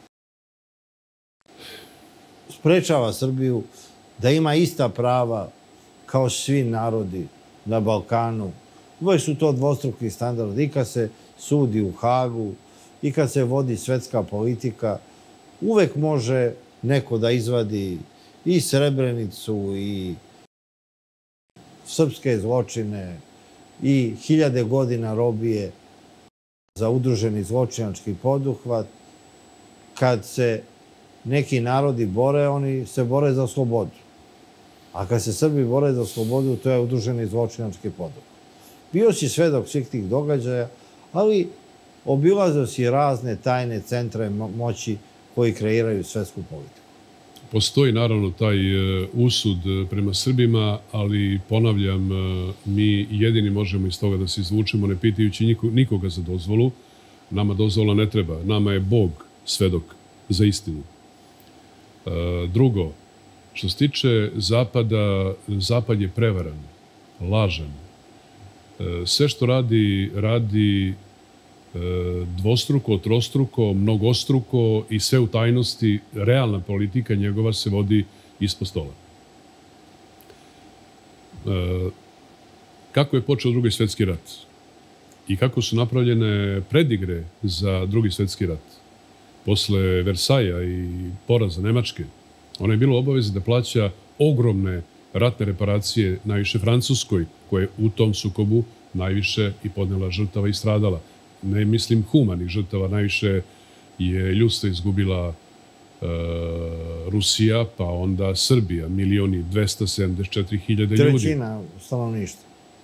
sprečava Srbiju da ima ista prava kao svi narodi na Balkanu? Uvijek su to dvostruki standardi. I kad se sudi u Hagu, i kad se vodi svetska politika, uvijek može neko da izvadi i Srebrenicu, i srpske zločine, i hiljade godina robije za udruženi zločinački poduhvat. Kad se neki narodi bore, oni se bore za slobodu. A kad se Srbi bore za slobodu, to je udruženi zločinački poduhvat. Bio si svedok svih tih događaja, ali obilazio si razne tajne centre moći koji kreiraju svetsku politiku. Postoji naravno taj usud prema Srbima, ali ponavljam, mi jedini možemo iz toga da se izvučemo, ne pitajući nikoga za dozvolu. Nama dozvola ne treba. Nama je Bog svedok za istinu. Drugo, što se tiče Zapada, Zapad je prevaran, lažan. Sve što radi, radi dvostruko, trostruko, mnogostruko i sve u tajnosti. Realna politika njegova se vodi ispod stola. Kako je počeo Drugi svjetski rat i kako su napravljene predigre za Drugi svjetski rat posle Versaja i poraza Nemačke, ona je bila obaveza da plaća ogromne ratne reparacije, najviše Francuskoj, koja je u tom sukobu najviše i podnela žrtava i stradala. Ne mislim humanih žrtava, najviše je ljudstvo izgubila Rusija, pa onda Srbija, milioni dvesta sedamdeset četiri hiljade ljudi. Trećina stanovništva.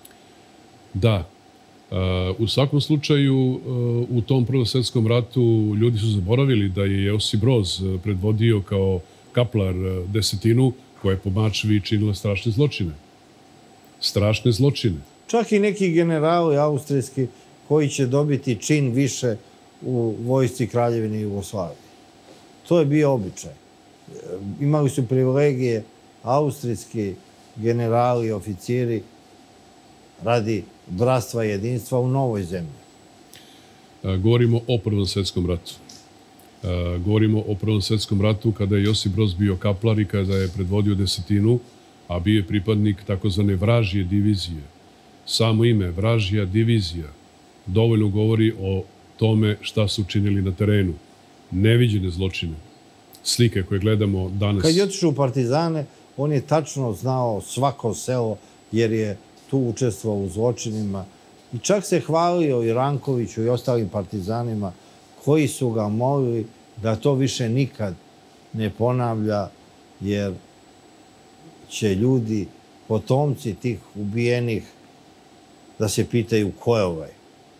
Da. U svakom slučaju, u tom Prvom svjetskom ratu ljudi su zaboravili da je Josip Broz predvodio kao kaplar desetinu koja je po Mačvi činila strašne zločine. Strašne zločine. Čak i neki generali austrijski koji će dobiti čin više u vojsci Kraljevine Jugoslavije. To je bio običaj. Imali su privilegije austrijski generali i oficiri radi bratstva i jedinstva u novoj zemlji. Govorimo o Prvom svjetskom ratu. Govorimo o Prvom svjetskom ratu kada je Josip Broz bio kaplar i kada je predvodio desetinu, a bio je pripadnik takozvane vražje divizije. Samo ime, vražja divizija, dovoljno govori o tome šta su činili na terenu. Neviđene zločine. Slike koje gledamo danas. Kad je otišao u partizane, on je tačno znao svako selo, jer je tu učestvovao u zločinima. I čak se hvalio i Rankoviću i ostalim partizanima koji su ga molili da to više nikad ne ponavlja, jer će ljudi, potomci tih ubijenih, da se pitaju ko je ovaj.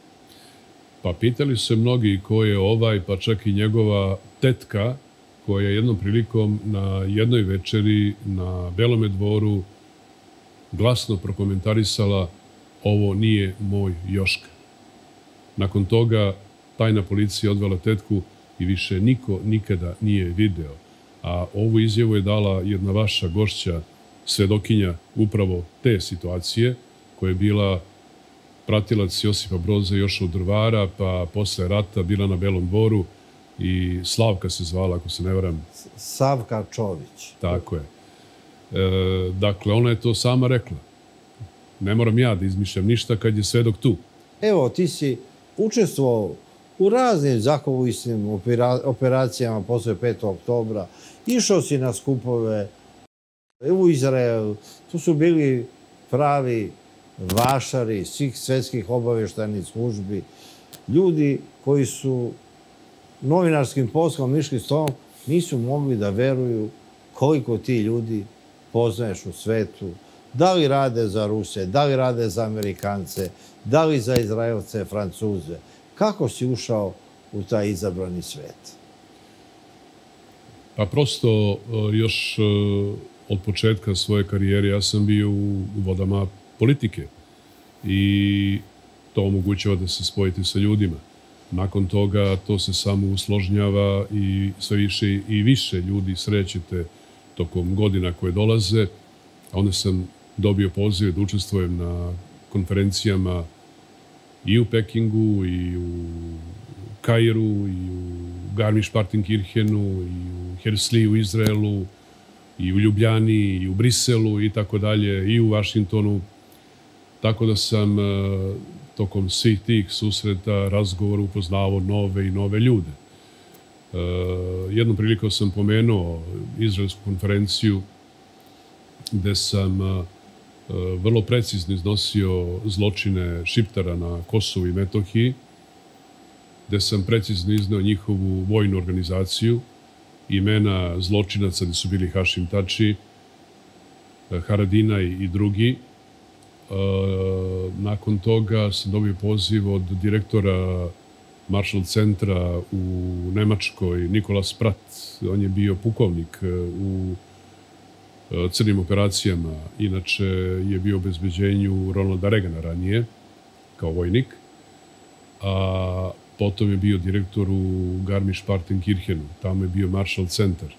Pa pitali su se mnogi ko je ovaj, pa čak i njegova tetka, koja je jednom prilikom na jednoj večeri na Belome dvoru glasno prokomentarisala: ovo nije moj Joška. Nakon toga tajna policija odvela tetku i više niko nikada nije video. A ovu izjavu je dala jedna vaša gošća, svedokinja upravo te situacije, koja je bila pratilac Josipa Broza još od Drvara, pa posle rata bila na Belom dvoru i Slavka se zvala, ako se ne varam. Savka Čović. Tako je. Dakle, ona je to sama rekla. Ne moram ja da izmišljam ništa kad je svedok tu. Evo, ti si učestvovao u raznim zakulisnim operacijama posle petog oktobra. Išao si na skupove u Izraelu. Tu su bili pravi vašari svih svetskih obavještajnih službi. Ljudi koji su novinarskim poslom išli s tom, nisu mogli da veruju koliko ti ljudi poznaješ u svetu. Da li rade za Ruse, da li rade za Amerikance, da li za Izraelce, Francuze. Kako si ušao u taj izabrani svet? Pa prosto još od početka svoje karijere ja sam bio u vodama politike i to omogućava da se spojite sa ljudima. Nakon toga to se samo usložnjava i sve više i više ljudi srećete tokom godina koje dolaze. A onda sam dobio poziv da učestvujem na konferencijama i u Pekingu, i u Kairu, i u Garmisch-Partenkirchenu, i u Hersliju u Izraelu, i u Ljubljani, i u Briselu, i tako dalje, i u Vašingtonu. Tako da sam tokom svih tih susreta, razgovora upoznavao nove i nove ljude. Jednom prilikom sam pomenuo izraelsku konferenciju gde sam vrlo precizno iznosio zločine Šiptara na Kosovu i Metohiji, gde sam precizno izneo njihovu vojnu organizaciju, imena zločinaca gde su bili Hašim Tači, Haradinaj i drugi. Nakon toga sam dobio poziv od direktora Marshall centra u Nemačkoj, Nikolas Prat. On je bio pukovnik u crnim operacijama. Inače je bio u obezbeđenju Ronalda Reagana ranije, kao vojnik. A potom je bio direktor u Garmisch-Partenkirchenu. Tamo je bio Marshall centar.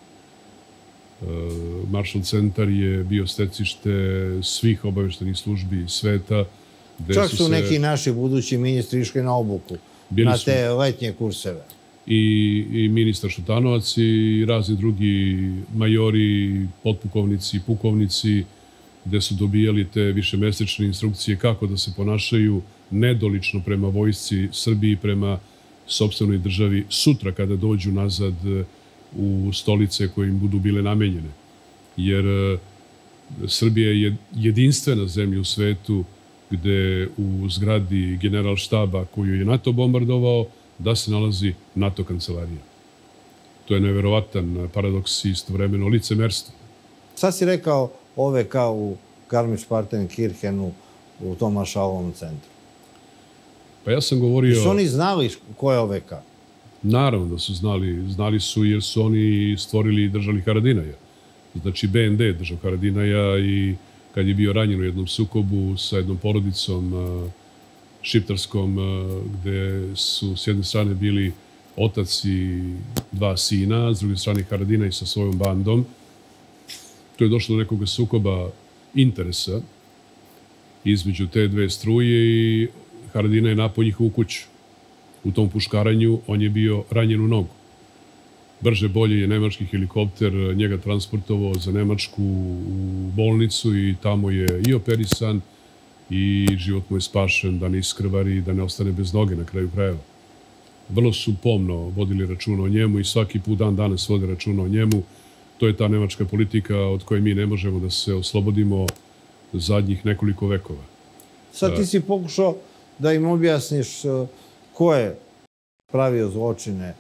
Marshall centar je bio stecište svih obaveštenih službi sveta. Čak su neki naši budući ministri išli na obuku, na te letnje kurseve. I ministar Šutanovac i razni drugi majori, potpukovnici, pukovnici, gde su dobijali te višemesečne instrukcije kako da se ponašaju nedolično prema vojsci Srbiji, prema sopstvenoj državi sutra kada dođu nazad u stolice koje im budu bile namenjene. Jer Srbija je jedinstvena zemlja u svetu gde u zgradi generalštaba koju je NATO bombardovao da se nalazi NATO kancelarija. To je neverovatan paradoks i istovremeno licemerstvo. Šta si rekao O V K u Garmisch-Partenkirchenu u tom Maršalovom centru? Pa ja sam govorio... Su oni znali ko je O V K? Naravno da su znali. Znali su jer su oni stvorili i držali Haradinaja. Znači B N D držao Haradinaja i kad je bio ranjen u jednom sukobu sa jednom porodicom šiptarskom, gde su s jedne strane bili otac i dva sina, s druge strane Haradinaj sa svojom bandom. To je došlo do nekog sukoba interesa između te dve struje i Haradinaj je napao njihovu kuću. U tom puškaranju on je bio ranjen u nogu. Brže bolje je nemački helikopter njega transportovao za Nemačku u bolnicu i tamo je i operisan i život mu je spašen da ne iskrvari, da ne ostane bez noge na kraju krajeva. Vrlo su pomno vodili računa o njemu i svaki put dan danas vode računa o njemu. To je ta nemačka politika od koje mi ne možemo da se oslobodimo zadnjih nekoliko vekova. Sad ti si pokušao da im objasniš ko je pravio zločine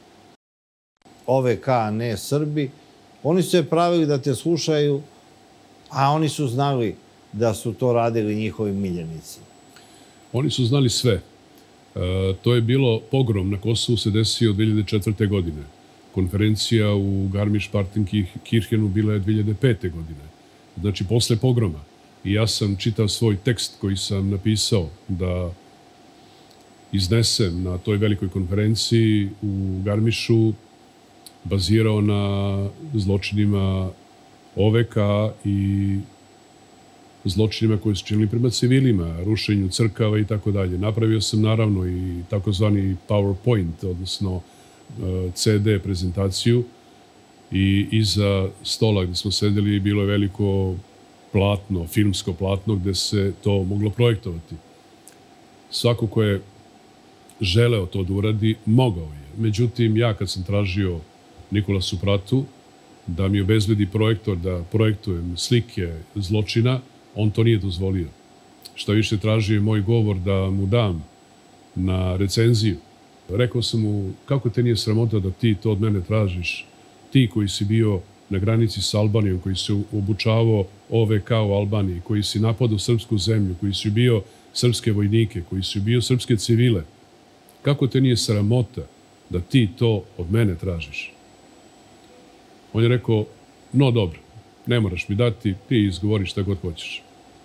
O V K, a ne Srbi. Oni su se pravili da te slušaju, a oni su znali da su to radili njihovi miljenici. Oni su znali sve. To je bilo pogrom na Kosovu se desio dve hiljade četvrte. godine. Konferencija u Garmisch-Partenkirchenu bila je dve hiljade pete. godine. Znači, posle pogroma. I ja sam čitao svoj tekst koji sam napisao da iznesem na toj velikoj konferenciji u Garmišu, bazirao na zločinima O V K i zločinima koje su činili prema civilima, rušenju crkava i tako dalje. Napravio sam naravno i takozvani PowerPoint, odnosno C D prezentaciju i iza stola gde smo sedeli bilo je veliko platno, filmsko platno gde se to moglo projektovati. Svako ko je želeo to da uradi, mogao je. Međutim, ja kad sam tražio Nikolasu Pratu da mi obezbedi projektor, da projektujem slike zločina, on to nije dozvolio. Šta više tražio je moj govor da mu dam na recenziju. Rekao sam mu, kako te nije sramota da ti to od mene tražiš? Ti koji si bio na granici sa Albanijom, koji si obučavao O V K u Albaniji, koji si napadao srpsku zemlju, koji si bio srpske vojnike, koji si bio srpske civile. Kako te nije sramota da ti to od mene tražiš? On je rekao, no dobro, ne moraš mi dati, ti izgovori šta god hoćeš.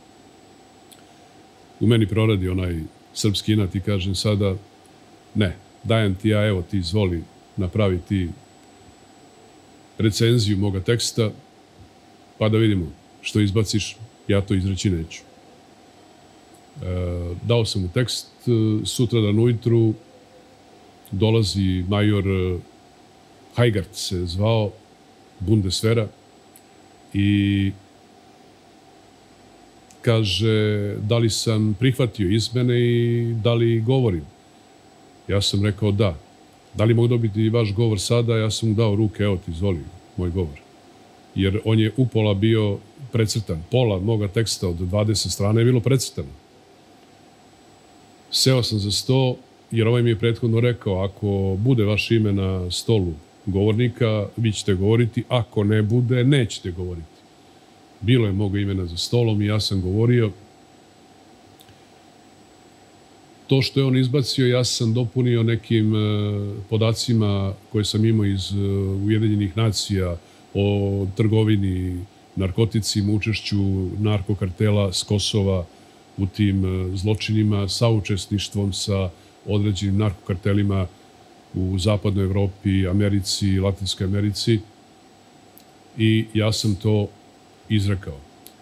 U meni proradi onaj srpski inat i kažem sada, ne, dajem ti ja, evo ti izvoli, napravi ti recenziju moga teksta, pa da vidimo što izbaciš, ja to izreći neću. E, dao sam mu tekst, sutra dan ujutru dolazi major Hajgart se zvao, Bundeswehra, i kaže da li sam prihvatio izmene i da li govorim. Ja sam rekao da. Da li mogu dobiti vaš govor sada? Ja sam mu dao ruke, evo ti, izvoli moj govor. Jer on je upola bio precrtan. Pola moga teksta od dvadeset strana je bilo precrtano. Seo sam za sto, jer ovaj mi je prethodno rekao, ako bude vaše ime na stolu govornika, vi ćete govoriti, ako ne bude, nećete govoriti. Bilo je mogo imena za stolom i ja sam govorio. To što je on izbacio, ja sam dopunio nekim podacima koje sam imao iz Ujedinjenih nacija o trgovini, narkoticima, učešću narkokartela s Kosova u tim zločinima, saučesništvom sa određenim narkokartelima u zapadnoj Evropi, Americi, Latinskoj Americi. I ja sam to izrekao.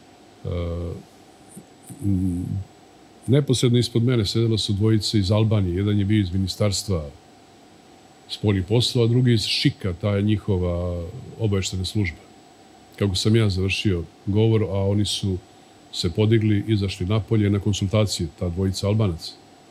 Neposredno ispod mene sedela su dvojice iz Albanije. Jedan je bio iz Ministarstva spoljnih poslova, a drugi iz Šika, ta je njihova obaveštena služba. Kako sam ja završio govor, a oni su se podigli, izašli napolje na konsultacije, ta dvojica Albanaca.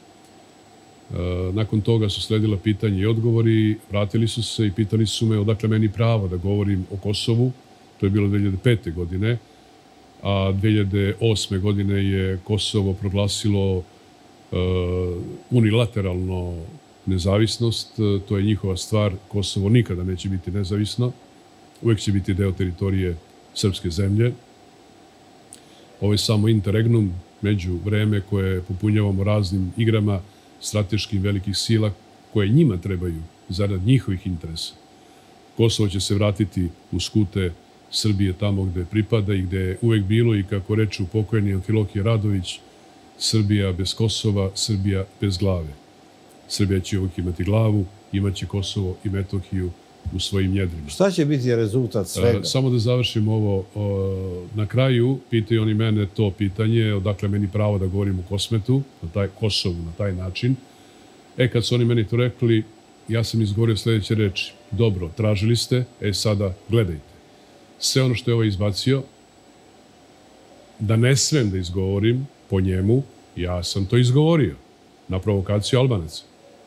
Nakon toga su sledila pitanja i odgovori, vratili su se i pitali su me odakle meni pravo da govorim o Kosovu. To je bilo dve hiljade pete. godine, a dve hiljade osme. godine je Kosovo proglasilo unilateralno nezavisnost. To je njihova stvar. Kosovo nikada neće biti nezavisno. Uvijek će biti deo teritorije srpske zemlje. Ovo je samo interregnum, među vreme koje popunjavamo raznim igrama strateškim velikih sila koje njima trebaju zarad njihovih interesa. Kosovo će se vratiti u skute Srbije tamo gde pripada i gde je uvek bilo i kako reču pokojni Amfilohije Radović, Srbija bez Kosova, Srbija bez glave. Srbija će uvek imati glavu, imaće Kosovo i Metohiju u svojim njedrima. Šta će biti rezultat svega? Samo da završim ovo. Na kraju pitaju oni mene to pitanje, odakle meni pravo da govorim o Kosmetu, na taj Kosovu, na taj način. E, kad su oni meni to rekli, ja sam izgovorio sljedeće reči. Dobro, tražili ste, e sada gledajte. Sve ono što je ovaj izbacio, da ne smem da izgovorim po njemu, ja sam to izgovorio na provokaciju Albanaca.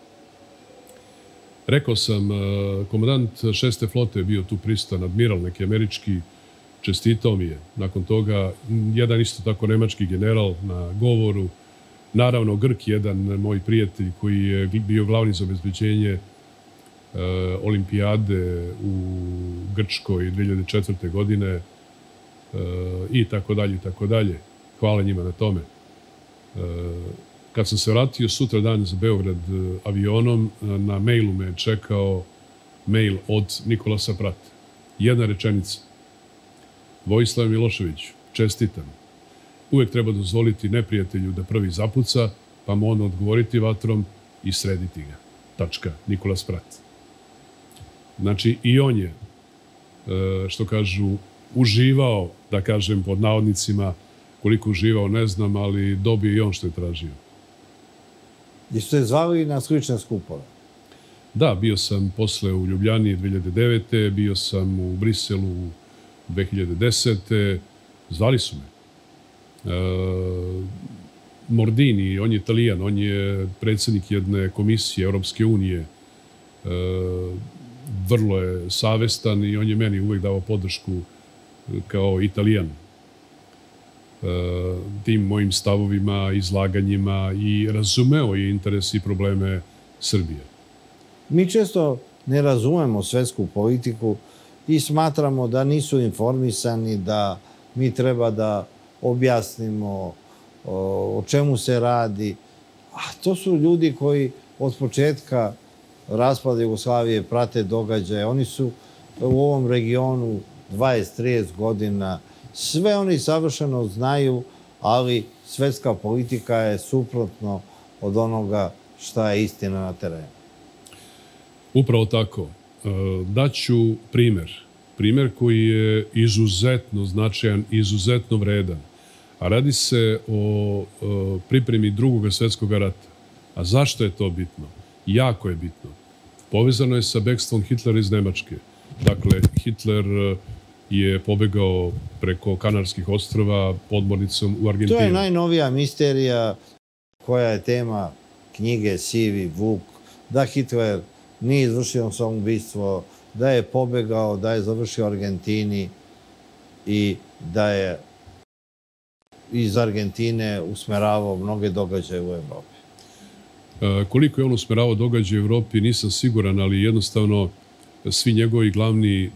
Rekao sam, komandant šeste flote je bio tu prisutan, admiral neki američki, čestitao mi je. Nakon toga, jedan isto tako nemački general na govoru, naravno Grk, jedan moj prijatelj koji je bio glavni za obezbeđenje olimpijade u Grčkoj dve hiljade četvrte. godine i tako dalje i tako dalje. Hvala njima na tome. Kad sam se vratio sutra dan za Beograd avionom, na mailu me je čekao mail od Nikolasa Prata. Jedna rečenica. Vojislav Milošević, čestitam. Uvek treba dozvoliti neprijatelju da prvi zapuca, pa mu onda odgovoriti vatrom i srediti ga. Tačka. Nikolas Prat. Znači, i on je, što kažu, uživao, da kažem pod navodnicima, koliko uživao ne znam, ali dobio i on što je tražio. Jeste zvali na slične skupove? Da, bio sam posle u Ljubljani dve hiljade devete. Bio sam u Briselu dve hiljade desete. Zvali su me. Mordini, on je Italijan, on je predsjednik jedne komisije Europske unije. Vrlo je savestan i on je meni uvek dao podršku kao Italijan tim mojim stavovima, izlaganjima i razumeo je interes i probleme Srbije. Mi često ne razumemo svetsku politiku i smatramo da nisu informisani, da mi treba da objasnimo o čemu se radi. A to su ljudi koji od početka raspada Jugoslavije prate događaje. Oni su u ovom regionu dvadeset trideset godina. Sve oni savršeno znaju, ali svetska politika je suprotno od onoga šta je istina na terenu. Upravo tako. Daću primer. Primer koji je izuzetno značajan, izuzetno vredan. A radi se o pripremi drugog svjetskog rata. A zašto je to bitno? Jako je bitno. Povezano je sa bekstvom Hitlera iz Nemačke. Dakle, Hitler je pobegao preko Kanarskih ostrva podmornicom u Argentinu. To je najnovija misterija koja je tema knjige Sivi Vuk, da Hitler nije izvršio samoubistvo, da je pobegao, da je završio u Argentini i da je iz Argentine usmeravao mnoge događaje u Evropi. Koliko je on usmeravao događaje u Evropi nisam siguran, ali jednostavno svi njegovi glavni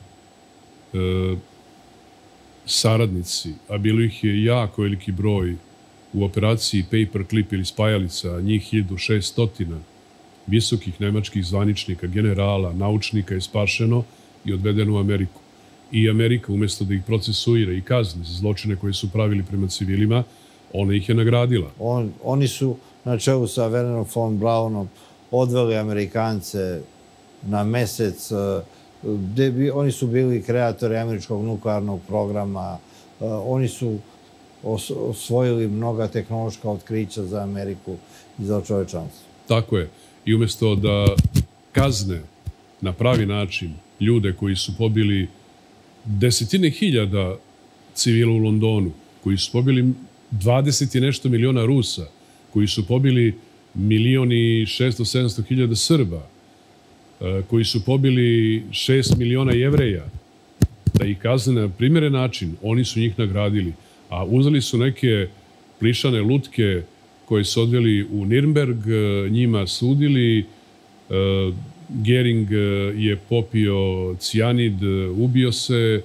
saradnici, a bilo ih je jako veliki broj u operaciji Paperclip ili Spajalica, njih hiljadu šesto visokih nemačkih zvaničnika, generala, naučnika je spašeno i odvedeno u Ameriku. I Amerika, umjesto da ih procesuira i kazni za zločine koje su pravili prema civilima, ona ih je nagradila. On, oni su na čelu sa Wernerom von Braunom odveli Amerikance na mesec. Bi, oni su bili kreatori američkog nuklearnog programa. Oni su os, osvojili mnoga tehnološka otkrića za Ameriku i za čovečanstvo. Tako je. I umjesto da kazne na pravi način ljude koji su pobili desetine hiljada civila u Londonu, koji su pobili dvadeset i nešto miliona Rusa, koji su pobili milion i šesto sedamsto hiljada Srba, koji su pobili šest miliona Jevreja, da ih kazne na primjeren način, oni su njih nagradili. A uzeli su neke plišane lutke koje su odveli u Nirnberg, njima sudili, Gering je popio cijanid, ubio se,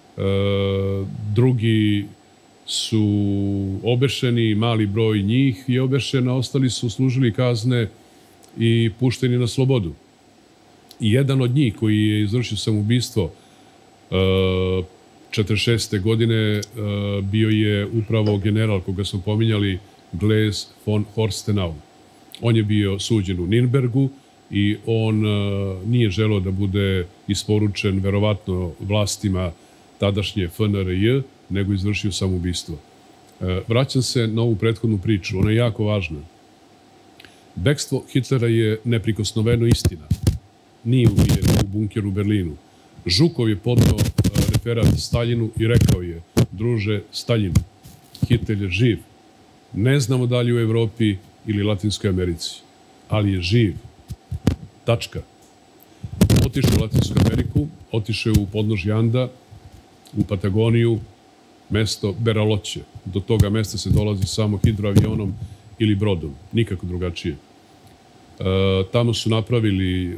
drugi su obešeni, mali broj njih je obešen, a ostali su služili kazne i pušteni na slobodu. I jedan od njih koji je izvršio samoubistvo četrdeset šeste godine bio je upravo general koga smo pominjali, Glaes von Horstenau. On je bio suđen u Nirnbergu i on nije želeo da bude isporučen verovatno vlastima tadašnje F N R J, nego izvršio samoubistvo. Vraćam se na ovu prethodnu priču, ona je jako važna. Bekstvo Hitlera je neprikosnoveno istina. Nije ubijen u bunkeru u Berlinu. Žukov je podneo referat Staljinu i rekao je: druže Staljinu, Hitler je živ. Ne znamo da li u Evropi ili Latinskoj Americi, ali je živ. Tačka. Otišao u Latinsku Ameriku, otišao u podnožje Anda, u Patagoniju, mesto Beraloće. Do toga mesta se dolazi samo hidroavionom ili brodom, nikako drugačije. Tamo su napravili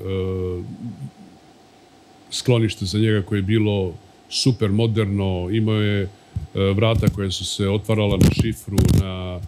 sklonište za njega koje je bilo super moderno, imao je vrata koje su se otvarala na šifru, na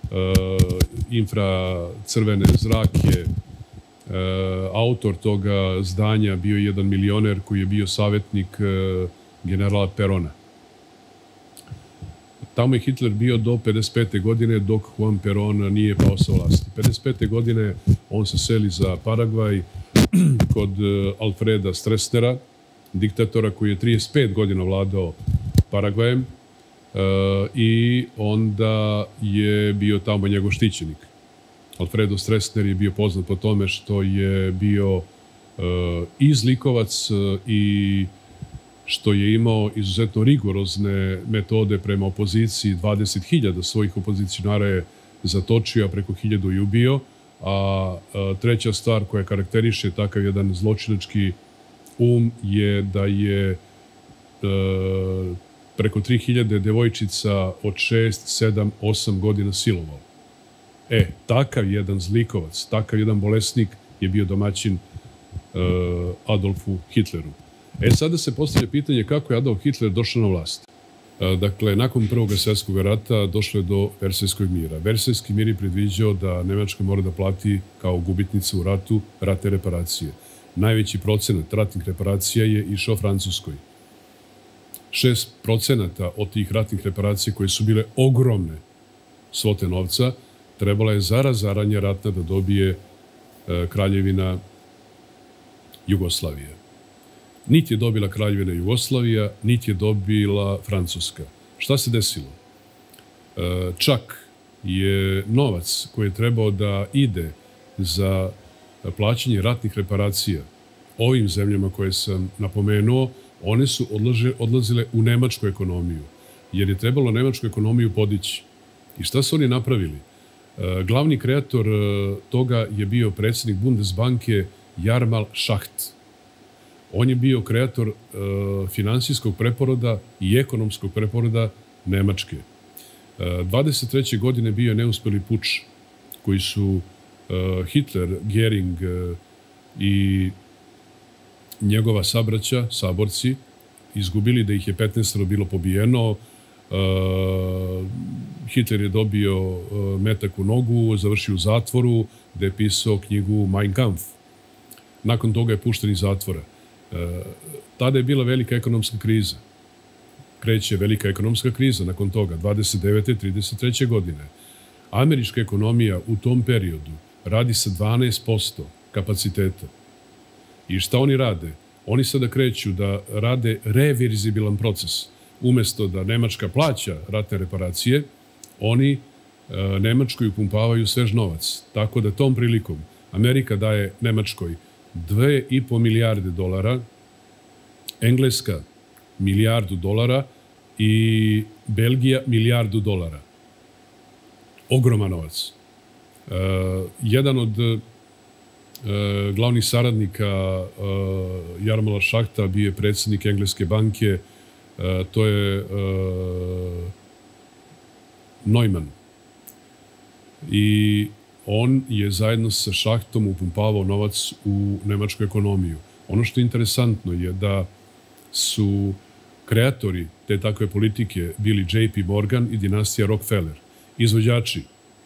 infracrvene zrake. Autor toga zdanja bio jedan milioner koji je bio savjetnik generala Perona. Tamo je Hitler bio do pedeset pete godine dok Juan Perón nije pao sa vlasti. pedeset pete godine on se seli za Paragvaj kod Alfreda Stroessnera, diktatora koji je trideset pet godina vladao Paragvajem, i onda je bio tamo njegov štićenik. Alfredo Stroessner je bio poznat po tome što je bio i zlikovac i što je imao izuzetno rigorozne metode prema opoziciji. dvadeset hiljada svojih opozicionara je zatočio, a preko hiljadu i ubio. A treća stvar koja karakteriše takav jedan zločinački um je da je preko tri hiljade devojčica od šest, sedam, osam godina silovao. E, takav jedan zlikovac, takav jedan bolesnik je bio domaćin Adolfu Hitleru. E, sada se postavlja pitanje kako je Adolf Hitler došao na vlast. Dakle, nakon Prvog svjetskog rata došlo je do Versajskog mira. Versajski mir je predviđao da Nemačka mora da plati kao gubitnica u ratu ratne reparacije. Najveći procenat ratnih reparacija je išao Francuskoj. šest procenata od tih ratnih reparacija koje su bile ogromne svote novca, trebala je za razaranje ratna da dobije Kraljevina Jugoslavije. Niti je dobila Kraljevina Jugoslavija, niti je dobila Francuska. Šta se desilo? Čak je novac koji je trebao da ide za plaćanje ratnih reparacija ovim zemljama koje sam napomenuo, one su odlazile u nemačku ekonomiju, jer je trebalo nemačku ekonomiju podići. I šta su oni napravili? Glavni kreator toga je bio predsjednik Bundesbanke Jarmal Schacht. On je bio kreator finansijskog preporoda i ekonomskog preporoda Nemačke. dvadeset treće godine bio je neuspeli puč koji su Hitler, Göring i njegova sabraća, saborci, izgubili, da ih je petnaest bilo pobijeno. Hitler je dobio metak u nogu, završio u zatvoru, gde je pisao knjigu Mein Kampf. Nakon toga je pušten iz zatvora. Tada je bila velika ekonomska kriza. Kreće velika ekonomska kriza nakon toga, dvadeset devete i trideset treće godine. Američka ekonomija u tom periodu radi sa dvanaest posto kapaciteta. I šta oni rade? Oni sada kreću da rade reverzibilan proces. Umesto da Nemačka plaća ratne reparacije, oni Nemačkoj upumpavaju svež novac. Tako da tom prilikom Amerika daje Nemačkoj dve i po milijarde dolara, Engleska milijardu dolara i Belgija milijardu dolara. Ogroman novac. Jedan od glavnih saradnika Jarmala Schachta bio je predsjednik Engleske banke, to je Neumann. I on je zajedno sa Schachtom upumpavao novac u nemačku ekonomiju. Ono što je interesantno je da su kreatori te takve politike bili J P Morgan i dinastija Rockefeller. Izvođači,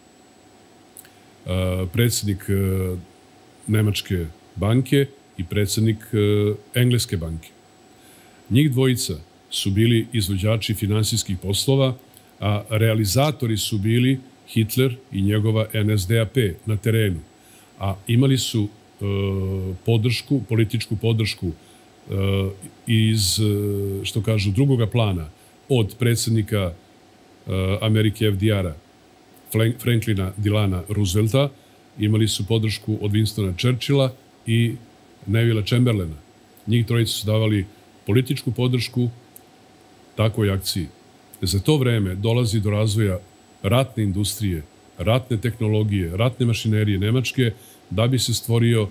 predsjednik Nemačke banke i predsjednik Engleske banke. Njih dvojica su bili izvođači finansijskih poslova, a realizatori su bili Hitler i njegova N S D A P na terenu. A imali su podršku, političku podršku iz, što kažu, drugoga plana od predsjednika Amerike F D R-a Franklina Delana Roosevelta, imali su podršku od Winstona Churchilla i Nevilla Chamberlaina. Njih trojica su davali političku podršku takvoj akciji. Za to vreme dolazi do razvoja ratne industrije, ratne tehnologije, ratne mašinerije Nemačke, da bi se stvorio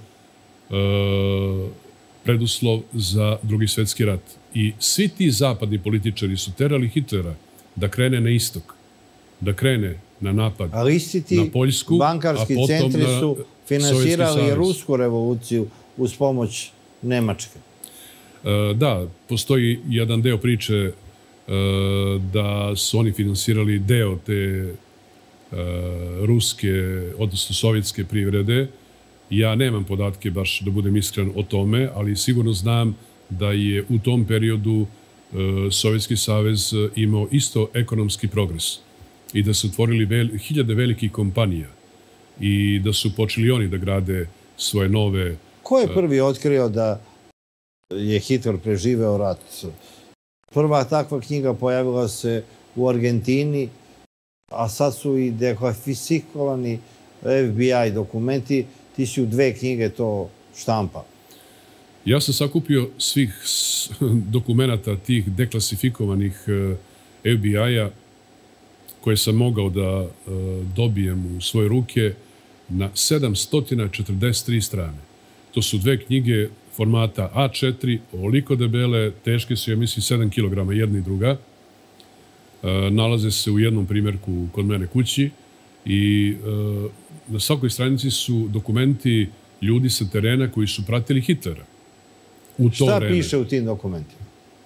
preduslov za Drugi svjetski rat. I svi ti zapadni političari su terali Hitlera da krene na istok, da krene na napad na Poljsku, a potom na ali isti ti bankarski centri su finansirali rusku revoluciju uz pomoć Nemačke. Da, postoji jedan deo priče da su oni finansirali deo te ruske, odnosno sovjetske privrede. Ja nemam podatke, baš da budem iskren o tome, ali sigurno znam da je u tom periodu Sovjetski savez imao isto ekonomski progres i da su otvorili hiljade velikih kompanija i da su počeli oni da grade svoje nove... Ko je prvi otkrio da je Hitler preživeo rat? Prva takva knjiga pojavila se u Argentini, a sad su i deklasifikovani F B I dokumenti. Ti si u dve knjige to štampa. Ja sam sakupio svih dokumenata tih deklasifikovanih F B I-a koje sam mogao da dobijem u svoje ruke na sedamsto četrdeset tri strane. To su dve knjige formata A četiri, ovoliko debele, teške su, ja mislim, sedam kilograma jedna i druga. Nalaze se u jednom primjerku kod mene kući i na svakoj stranici su dokumenti ljudi sa terena koji su pratili Hitlera u to vreme. Šta piše u tim dokumentima?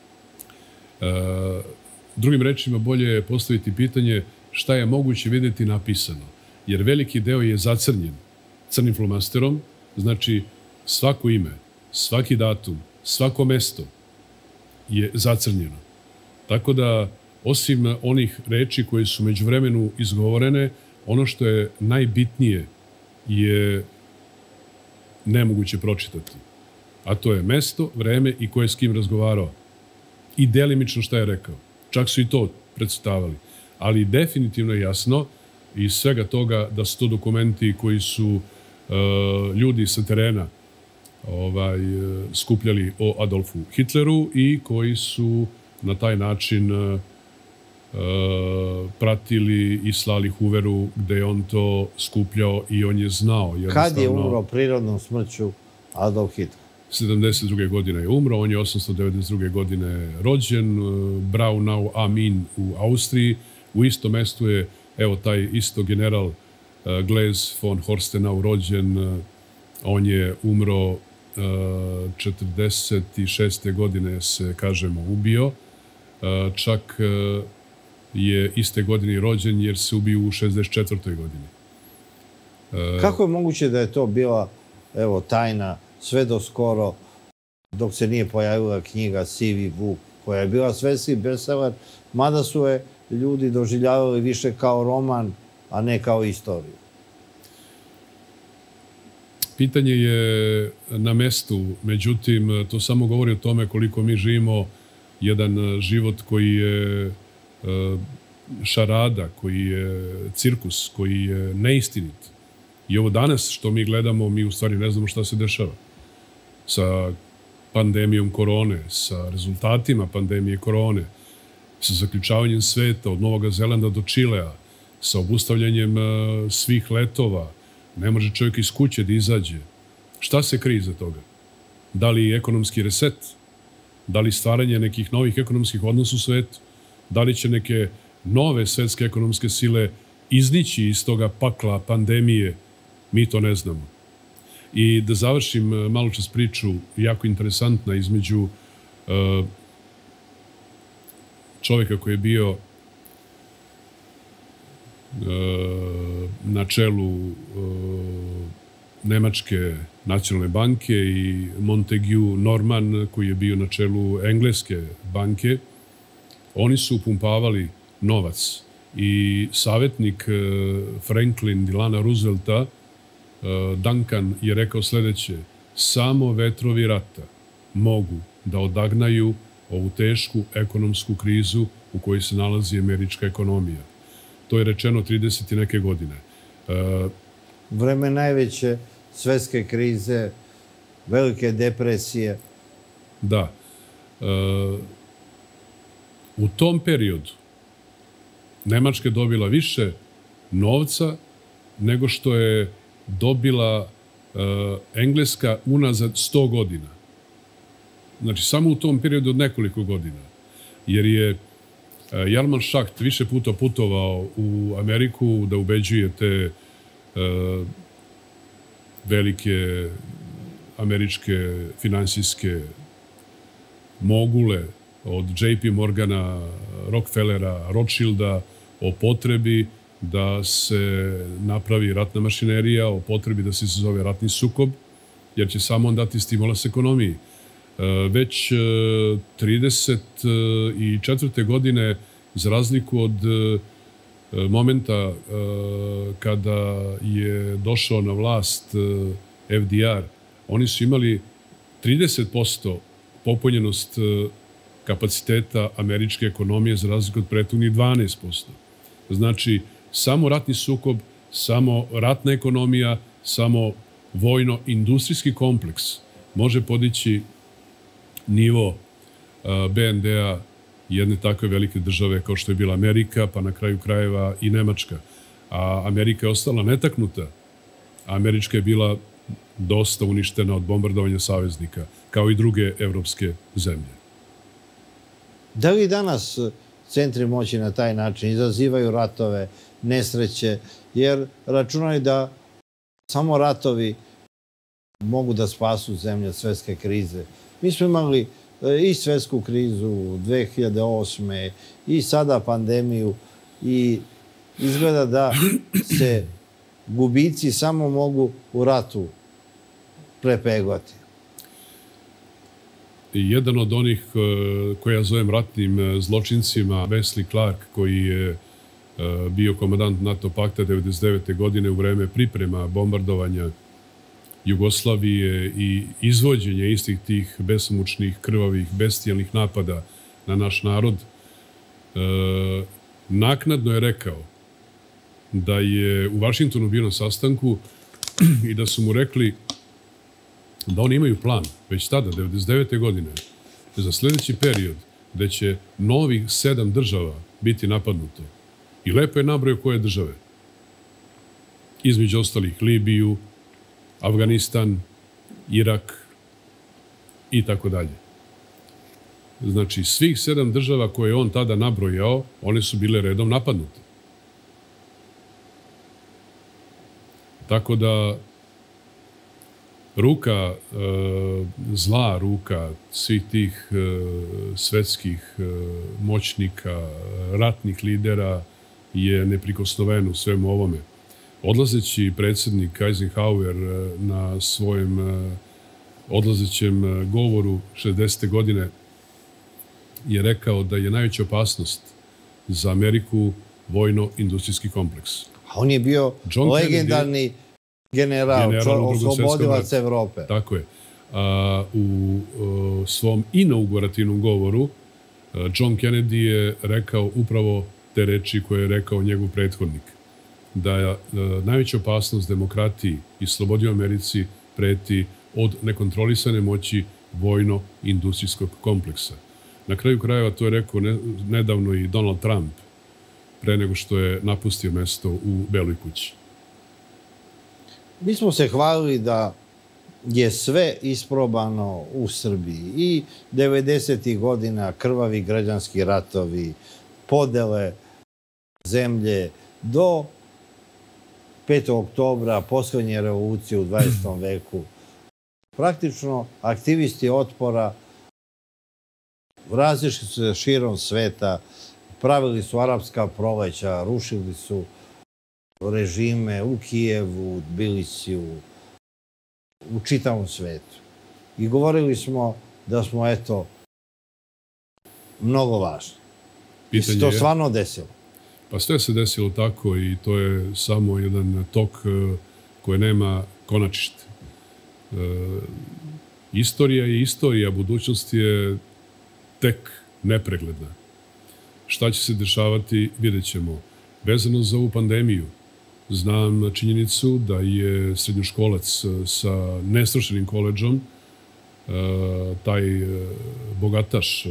Drugim rečima, bolje je postaviti pitanje šta je moguće vidjeti napisano. Jer veliki deo je zacrnjen crnim flomasterom, znači svako ime, svaki datum, svako mesto je zacrnjeno. Tako da, osim onih reči koje su međuvremenu izgovorene, ono što je najbitnije je nemoguće pročitati. A to je mesto, vreme i ko je s kim razgovarao. I delimično šta je rekao. Čak su i to predstavali. Ali definitivno je jasno iz svega toga da su to dokumenti koji su uh, ljudi sa terena ovaj, skupljali o Adolfu Hitleru i koji su na taj način uh, pratili i slali Hooveru gde je on to skupljao i on je znao. Kad je umro prirodnom smrću Adolf Hitler? sedamdeset druge godine je umro, on je osamsto devedeset druge godine rođen, Braunau am Inn u Austriji. U istom mestu je, evo, taj isto general Glez von Horstenau rođen. On je umro četrdeset šeste godine, se, kažemo, ubio. Čak je iste godine rođen jer se ubio u šezdeset četvrtoj godini. Kako je moguće da je to bila, evo, tajna sve do skoro, dok se nije pojavila knjiga Sivi Vuk, koja je bila svetski bestseller, mada su je ljudi doživljavali više kao roman, a ne kao istoriju? Pitanje je na mestu, međutim, to samo govori o tome koliko mi živimo jedan život koji je šarada, koji je cirkus, koji je neistinit. I ovo danas što mi gledamo, mi u stvari ne znamo šta se dešava. Sa pandemijom korone, sa rezultatima pandemije korone, sa zaključavanjem sveta od Novog Zelanda do Čilea, sa obustavljanjem svih letova. Ne može čovjek iz kuće da izađe. Šta se krije iza toga? Da li ekonomski reset? Da li stvaranje nekih novih ekonomskih odnosa u svetu? Da li će neke nove svetske ekonomske sile iznići iz toga pakla pandemije? Mi to ne znamo. I da završim malo čas priču, jako interesantna, između uh, čovjeka koji je bio uh, na čelu uh, Nemačke nacionalne banke i Montagu Norman koji je bio na čelu Engleske banke. Oni su upumpavali novac i savjetnik uh, Franklin Delano Roosevelta Duncan je rekao sljedeće: samo vetrovi rata mogu da odagnaju ovu tešku ekonomsku krizu u kojoj se nalazi američka ekonomija. To je rečeno trideset i neke godine. Vreme najveće svetske krize, velike depresije. Da. U tom periodu Nemačka je dobila više novca nego što je dobila uh, Engleska unazad sto godina. Znači, samo u tom periodu od nekoliko godina. Jer je uh, Hjalmar Schacht više puta putovao u Ameriku da ubeđuje te uh, velike američke finansijske mogule od J P Morgana, Rockefellera, Rothschilda o potrebi da se napravi ratna mašinerija, o potrebi da se izazove ratni sukob, jer će samo on dati stimulans ekonomiji. Već trideset četvrte godine, za razliku od momenta kada je došao na vlast F D R, oni su imali trideset posto popunjenost kapaciteta američke ekonomije za razliku od prethodnih dvanaest posto. Znači, samo ratni sukob, samo ratna ekonomija, samo vojno-industrijski kompleks može podići nivo B N D-a jedne takve velike države kao što je bila Amerika, pa na kraju krajeva i Nemačka. A Amerika je ostala netaknuta. A Američka je bila dosta uništena od bombardovanja saveznika, kao i druge evropske zemlje. Da li danas centri moći na taj način izazivaju ratove, nesreće, jer računaju da samo ratovi mogu da spasu zemlje od svetske krize? Mi smo imali i svetsku krizu dve hiljade osme i sada pandemiju i izgleda da se gubici samo mogu u ratu prepeglati. jedan od onih koje ja zovem ratnim zločincima, Wesley Clark, koji je bio komandant NATO pakta devedeset devete. godine u vreme priprema bombardovanja Jugoslavije i izvođenja istih tih besomučnih, krvavih, bestijalnih napada na naš narod, naknadno je rekao da je u Vašingtonu bio na sastanku i da su mu rekli da oni imaju plan, već tada, devedeset devete. godine, za sljedeći period, gde će novih sedam država biti napadnuto. I lepo je nabrojao koje države. Između ostalih Libiju, Afganistan, Irak i tako dalje. Znači, svih sedam država koje je on tada nabrojao, one su bile redom napadnute. Tako da ruka, zla ruka svih tih svetskih moćnika, ratnih lidera je neprikosnoven u svemu ovome. Odlazeći predsjednik Eisenhower na svojem odlazećem govoru šezdesete. godine je rekao da je najveća opasnost za Ameriku vojno-industrijski kompleks. A on je bio legendarni general, oslobodilac Evrope. Tako je. U svom inaugurativnom govoru John Kennedy je rekao upravo te reči koje je rekao njegov prethodnik. Da je najveća opasnost demokratiji i slobodi u Americi preti od nekontrolisane moći vojno-industrijskog kompleksa. Na kraju krajeva to je rekao nedavno i Donald Trump, pre nego što je napustio mesto u Beloj kući. Mi smo se hvalili da je sve isprobano u Srbiji. I devedesetih godina krvavi građanski ratovi, podele zemlje, do petog oktobra, poslednje revolucije u dvadesetom veku. Praktično, aktivisti otpora različili su se širom sveta, pravili su arapska proleća, rušili su režime u Kijevu, Tbilisiju, u čitavom svetu. I govorili smo da smo, eto, mnogo važni. I se to stvarno desilo. Pa sve se desilo tako i to je samo jedan tok koji nema konačište. Istorija je istorija, budućnost je tek nepregledna. Šta će se dešavati, vidjet ćemo. Vezano za ovu pandemiju, znam činjenicu da je srednjoškolac sa nesvršenim koledžom, taj bogataš,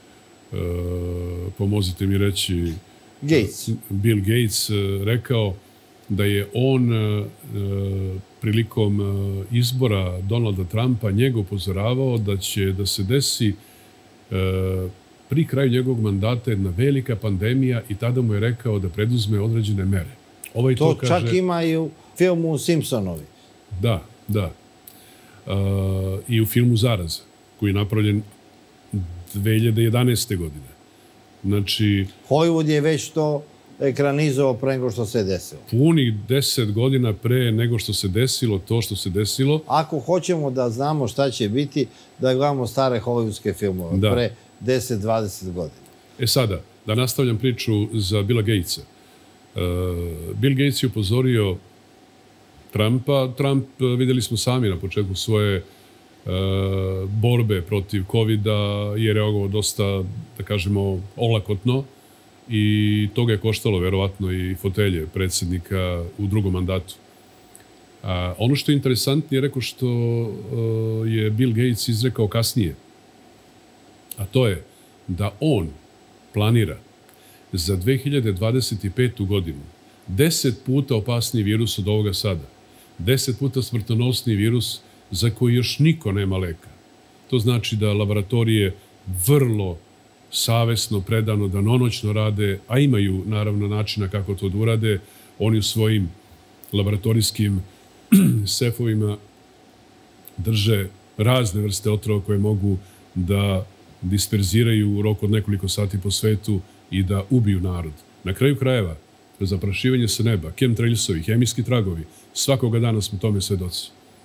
pomozite mi reći, Gates. Bill Gates, rekao da je on prilikom izbora Donalda Trumpa njega upozoravao da će da se desi pri kraju njegovog mandata jedna velika pandemija i tada mu je rekao da preduzme određene mere. Ovaj to to čak kaže, ima i u filmu Simpsonovi. Da, da. Uh, I u filmu Zaraza, koji je napravljen dve hiljade jedanaeste. godine. Znači... Hollywood je već to ekranizovao pre nego što se desilo. Punih deset godina pre nego što se desilo to što se desilo. Ako hoćemo da znamo šta će biti, da gledamo stare hollywoodske filmove da. Pre deset do dvadeset godina. E sada, da nastavljam priču za Billa Gatesa. Uh, Bill Gates je upozorio Trumpa. Trump, vidjeli smo sami na početku svoje uh, borbe protiv kovida, je reagovao dosta, da kažemo, olakotno i toga je koštalo verovatno i fotelje predsjednika u drugom mandatu. Uh, ono što je interesantnije, rekao što uh, je Bill Gates izrekao kasnije, a to je da on planira za dve hiljade dvadeset petu. godinu deset puta opasniji virus od ovoga sada. Deset puta smrtonosni virus za koji još niko nema leka. To znači da laboratorije vrlo savesno, predano, danonoćno rade, a imaju naravno načina kako to da urade. Oni u svojim laboratorijskim sefovima drže razne vrste otrova koje mogu da disperziraju u roku od nekoliko sati po svetu i da ubiju narod. Na kraju krajeva, zaprašivanje sa neba, chemtrailsovi, hemijski tragovi, svakoga dana smo tome svedoci.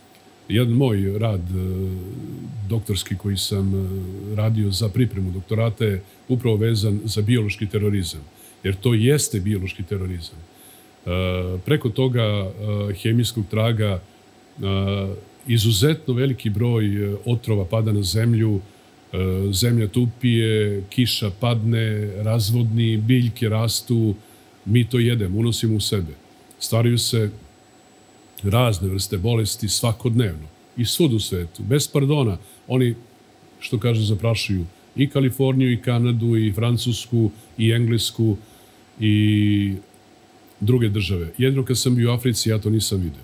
Jedan moj rad doktorski koji sam radio za pripremu doktorata je upravo vezan za biološki terorizam, jer to jeste biološki terorizam. Preko toga hemijskog traga izuzetno veliki broj otrova pada na zemlju, zemlja tupije, kiša padne, razvodni, biljke rastu, mi to jedemo, unosimo u sebe. Stvaraju se razne vrste bolesti svakodnevno i svud u svetu, bez pardona. Oni, što kaže, zaprašuju i Kaliforniju, i Kanadu, i Francusku, i Englesku, i druge države. Jedino kad sam bio u Africi, ja to nisam video.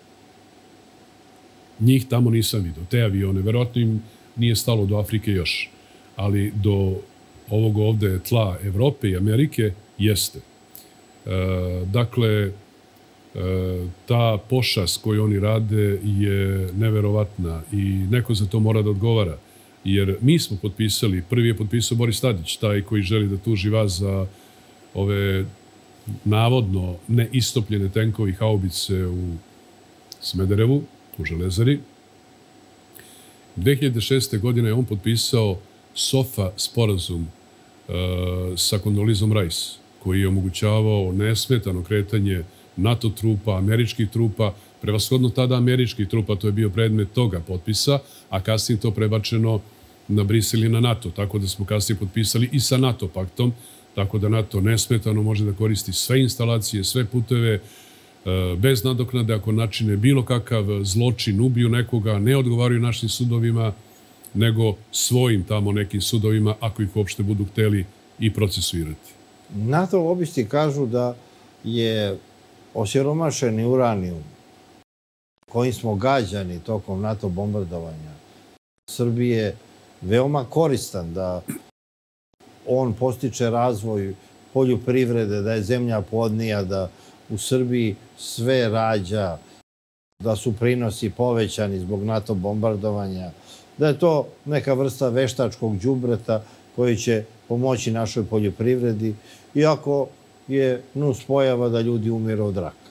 Njih tamo nisam video, te avione. Verovatno im nije stalo do Afrike još, ali do ovog ovde tla Evrope i Amerike jeste. Dakle, ta pošast koju oni rade je neverovatna i neko za to mora da odgovara. Jer mi smo potpisali, prvi je potpisao Boris Tadić, taj koji želi da tuži vas za ove navodno neistopljene tenkovi haubice u Smederevu, u Železari. dve hiljade šeste. godine je on potpisao SOFA sporazum sa Kondolizom Rice, koji je omogućavao nesmetano kretanje NATO trupa, američkih trupa, prevashodno tada američkih trupa, to je bio predmet toga potpisa, a kasnije to prebačeno na Brisel i na NATO, tako da smo kasnije potpisali i sa NATO paktom, tako da NATO nesmetano može da koristi sve instalacije, sve puteve, bez nadoknade, ako načine bilo kakav zločin, ubiju nekoga, ne odgovaraju našim sudovima, nego svojim tamo nekim sudovima, ako ih uopšte budu hteli i procesuirati. NATO lobisti kažu da je osiromašeni uranijum kojim smo gađani tokom NATO bombardovanja Srbije veoma koristan, da on postiče razvoj poljoprivrede, da je zemlja plodnija, da u Srbiji sve rađa, da su prinosi povećani zbog NATO bombardovanja, da je to neka vrsta veštačkog đubreta koji će pomoći našoj poljoprivredi, iako je nuspojava da ljudi umiru od raka.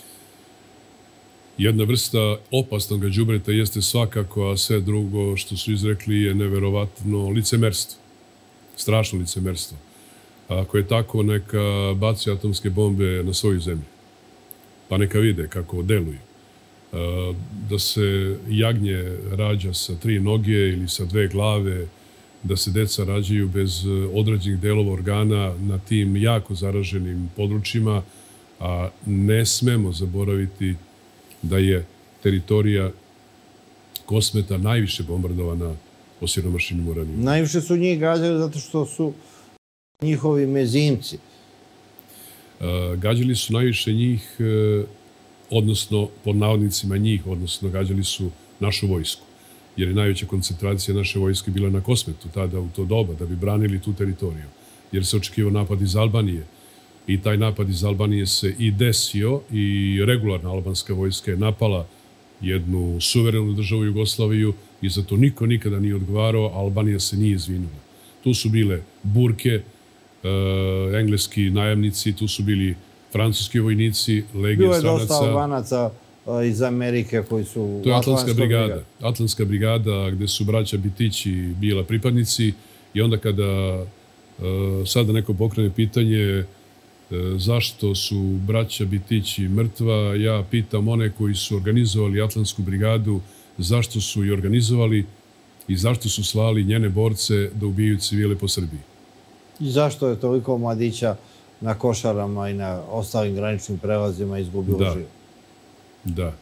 Jedna vrsta opasnog đubreta jeste svakako, a sve drugo što su izrekli je neverovatno licemerstvo. Strašno licemerstvo. Ako je tako, neka baci atomske bombe na svoju zemlju. Pa neka vide kako deluju. Da se jagnje rađa sa tri noge ili sa dve glave, da se deca rađaju bez određenih delova organa na tim jako zaraženim područjima, a ne smemo zaboraviti da je teritorija Kosmeta najviše bombardovana osiromašenim uranijumom. Najviše su njih gađali zato što su njihovi mezimci. Gađali su najviše njih, odnosno pod navodnicima njih, odnosno gađali su našu vojsku. Jer je najveća koncentracija naše vojske bila na Kosmetu tada u to doba, da bi branili tu teritoriju. Jer se očekivao napad iz Albanije. I taj napad iz Albanije se i desio i regularna albanska vojska je napala jednu suverenu državu Jugoslaviju i za to niko nikada nije odgovarao, a Albanija se nije izvinula. Tu su bile burke, engleski najamnici, tu su bili francuski vojnici, legije stranaca. Bilo je dosta Albanaca iz Amerike koji su... To je Atlantska brigada. Atlantska brigada gde su braća Bitići bila pripadnici i onda kada sada neko pokrene pitanje zašto su braća Bitići mrtva, ja pitam one koji su organizovali Atlantsku brigadu zašto su i organizovali i zašto su slali njene borce da ubijaju civile po Srbiji. I zašto je toliko mladića na Košarama i na ostalim graničnim prelazima izgubilo život? Da.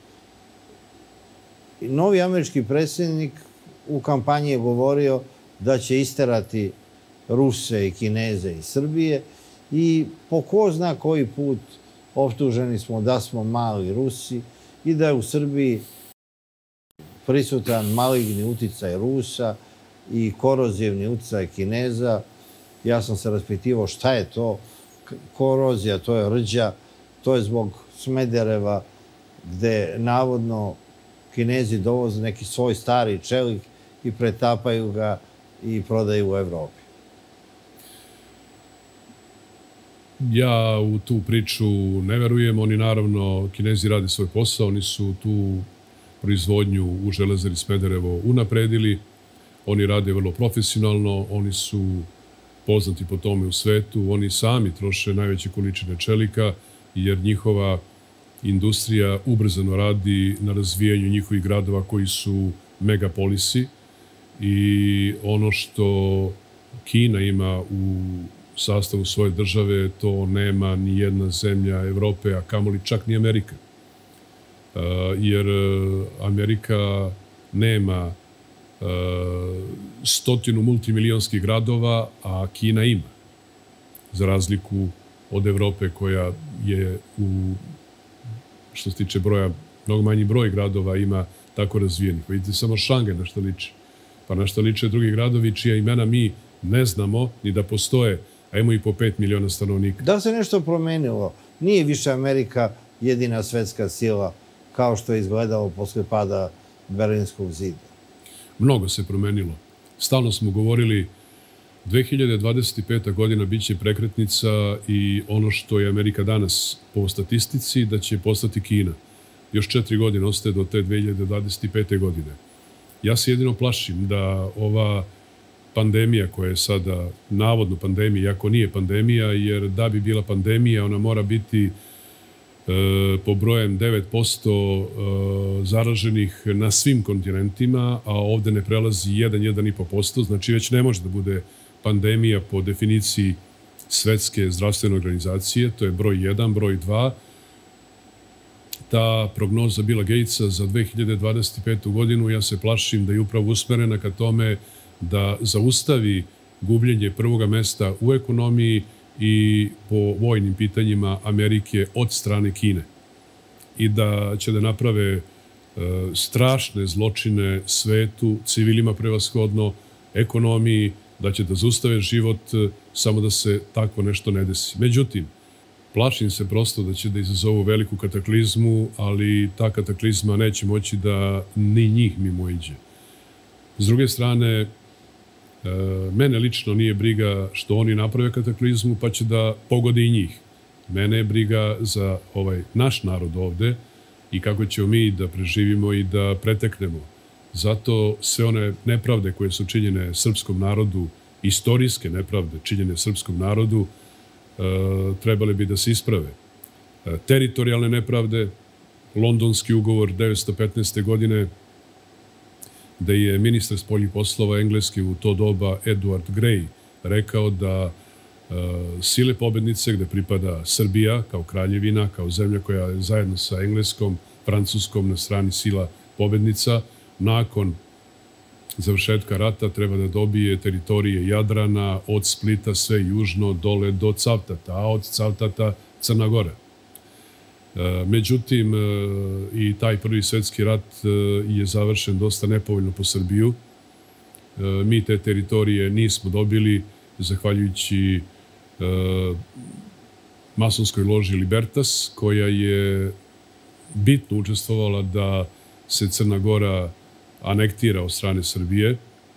Novi američki predsjednik u kampanji je govorio da će isterati Ruse i Kineze iz Srbije i po ko zna koji put optuženi smo da smo mali Rusi i da je u Srbiji prisutan maligni uticaj Rusa i korozivni uticaj Kineza. Ja sam se raspitivao šta je to. Korozija, to je rđa, to je zbog Smedereva gde navodno Kinezi dovoze neki svoj stari čelik i pretapaju ga i prodaju u Evropi. Ja u tu priču ne verujem. Oni naravno, Kinezi rade svoj posao, oni su tu proizvodnju u Železari Smederevo unapredili. Oni rade vrlo profesionalno, oni su poznati po tome u svetu, oni sami troše najveće količine čelika, jer njihova industrija ubrzano radi na razvijanju njihovih gradova koji su megapolisi i ono što Kina ima u sastavu svoje države, to nema ni jedna zemlja Evrope, a kamoli čak ni Amerika. Jer Amerika nema stotinu multimilijonskih gradova, a Kina ima. Za razliku od Evrope koja je u, što se tiče broja, mnogo manji broj gradova ima tako razvijenih. Vidite samo Šangaj na što liči. Pa na što liče drugi gradovi čija imena mi ne znamo ni da postoje, a imaju i po pet miliona stanovnika. Da se nešto promenilo? Nije više Amerika jedina svetska sila kao što je izgledalo posle pada Berlinskog zida. Mnogo se promenilo. Stalno smo govorili dve hiljade dvadeset peta. godina bit će prekretnica i ono što je Amerika danas po statistici da će postati Kina. Još četiri godine ostaje do te dve hiljade dvadeset pete. godine. Ja se jedino plašim da ova pandemija koja je sada navodno pandemija, iako nije pandemija, jer da bi bila pandemija ona mora biti po brojem devet posto zaraženih na svim kontinentima, a ovde ne prelazi jedan do jedan i po posto, znači već ne može da bude pandemija po definiciji Svetske zdravstvene organizacije, to je broj jedan, broj dva. Ta prognoza Billa Gatesa za dve hiljade dvadeset petu. godinu, ja se plašim da je upravo usmerena ka tome da zaustavi gubljenje prvoga mesta u ekonomiji i po vojnim pitanjima Amerike od strane Kine. I da će da naprave e, strašne zločine svetu, civilima prevashodno, ekonomiji, da će da zaustave život samo da se takvo nešto ne desi. Međutim, plašim se prosto da će da izazovu veliku kataklizmu, ali ta kataklizma neće moći da ni njih mimo iđe. S druge strane, mene lično nije briga što oni naprave kataklizmu, pa će da pogodi i njih. Mene je briga za ovaj naš narod ovde i kako ćemo mi da preživimo i da preteknemo. Zato sve one nepravde koje su činjene srpskom narodu, istorijske nepravde činjene srpskom narodu, trebale bi da se isprave. Teritorijalne nepravde, Londonski ugovor devetsto petnaeste. godine, da je ministar spoljnih poslova engleski u to doba Edward Grey rekao da sile pobednice, gde pripada Srbija kao kraljevina, kao zemlja koja je zajedno sa Engleskom, Francuskom na strani sila pobednica, nakon završetka rata treba da dobije teritorije Jadrana od Splita sve južno dole do Cavtata, a od Cavtata Crna Gora. Međutim, i taj prvi svetski rat je završen dosta nepovoljno po Srbiju. Mi te teritorije nismo dobili zahvaljujući masonskoj loži Libertas, koja je bitno učestvovala da se Crna Gora anektira od strane Srbije.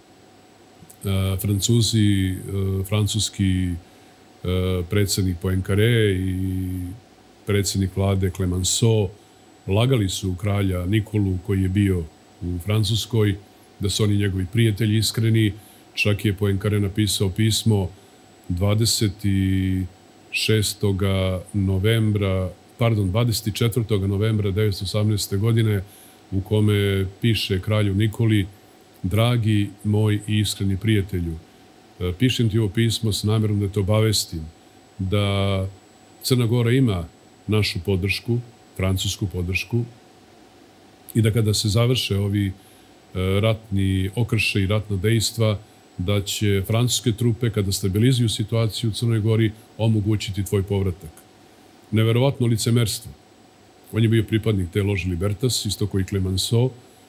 Francuzi, francuski predsjednik Poincaré i predsjednik vlade Clemenceau lagali su kralja Nikolu koji je bio u Francuskoj, da su oni njegovi prijatelji iskreni. Čak je Poincaré napisao pismo dvadeset šestog novembra, pardon, dvadeset četvrtog novembra devetsto osamnaeste. godine u kome piše kralju Nikoli: dragi moj i iskreni prijatelju, pišem ti ovo pismo s namjerom da te obavestim da Crna Gora ima našu podršku, francusku podršku, i da kada se završe ovi ratni okršaji i ratna dejstva, da će francuske trupe, kada stabilizuju situaciju u Crnoj Gori, omogućiti tvoj povratak. Neverovatno licemerstvo. On je bio pripadnik te lože Libertas, isto kao i Clemenceau,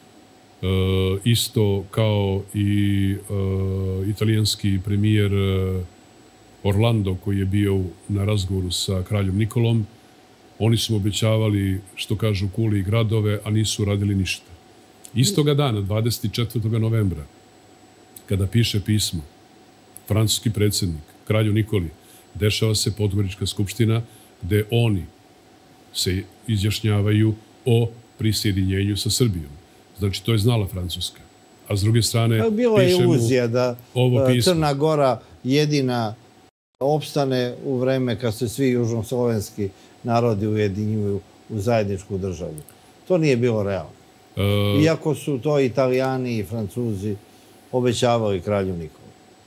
isto kao i italijanski premijer Orlando koji je bio na razgovoru sa kraljom Nikolom. Oni su mu obećavali, što kažu, kuli i gradove, a nisu radili ništa. Istoga dana, dvadeset četvrtog novembra, kada piše pismo francuski predsjednik kralju Nikoli, dešava se Podgorička skupština gde oni se izjašnjavaju o prisjedinjenju sa Srbijom. Znači, to je znala Francuska. A s druge strane... Bilo je iluzija da Crna Gora jedina opstane u vreme kad se svi južnoslovenski narodi ujedinjuju u zajedničku državu. To nije bilo realno. Iako su to Italijani i Francuzi obećavali kralju Nikolu.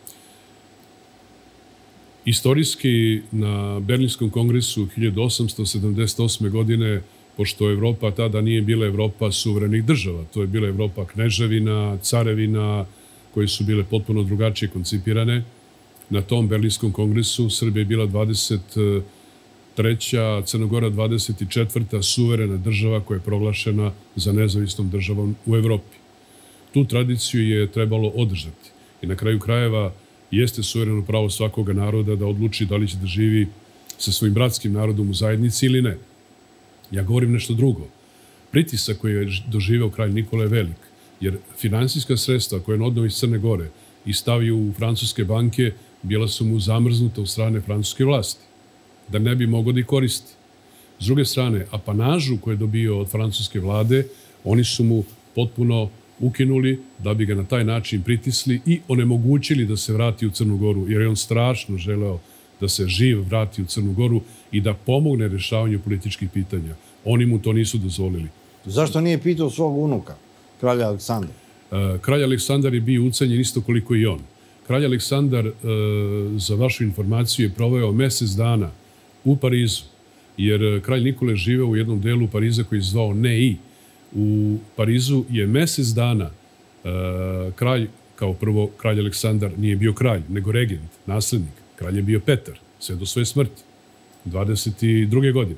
Istorijski, na Berlinskom kongresu hiljadu osamsto sedamdeset osme. godine, pošto Evropa tada nije bila Evropa suverenih država, to je bila Evropa kneževina, carevina, koje su bile potpuno drugačije koncipirane. Na tom Berlinskom kongresu Srbija je bila dvadeset treća, Crna Gora dvadeset četvrta suverena država koja je proglašena za nezavisnom državom u Evropi. Tu tradiciju je trebalo održati. I na kraju krajeva jeste suvereno pravo svakoga naroda da odluči da li će da živi sa svojim bratskim narodom u zajednici ili ne. Ja govorim nešto drugo. Pritisak koji je doživeo kralj Nikola je velik, jer finansijska sredstva koje je odneo iz Crne Gore i stavio u francuske banke bila su mu zamrznuta u strane francuske vlasti, da ne bi mogao da ih koristi. S druge strane, apanažu koju je dobio od francuske vlade, oni su mu potpuno ukinuli da bi ga na taj način pritisli i onemogućili da se vrati u Crnu Goru, jer je on strašno želeo da se živ vrati u Crnu Goru i da pomogne rešavanju političkih pitanja. Oni mu to nisu dozvolili. Zašto nije pitao svog unuka, kralja Aleksandra? Kralj Aleksandar je bio ucenjen isto koliko i on. Kralj Aleksandar, za vašu informaciju, je proveo mesec dana u Parizu, jer kralj Nikola je živeo u jednom delu Pariza koji je zvao Nei. U Parizu je mesec dana kralj, kao prvo, kralj Aleksandar nije bio kralj, nego regent, naslednik. Kralj je bio Petar, sve do svoje smrti, dvadeset druge. godine.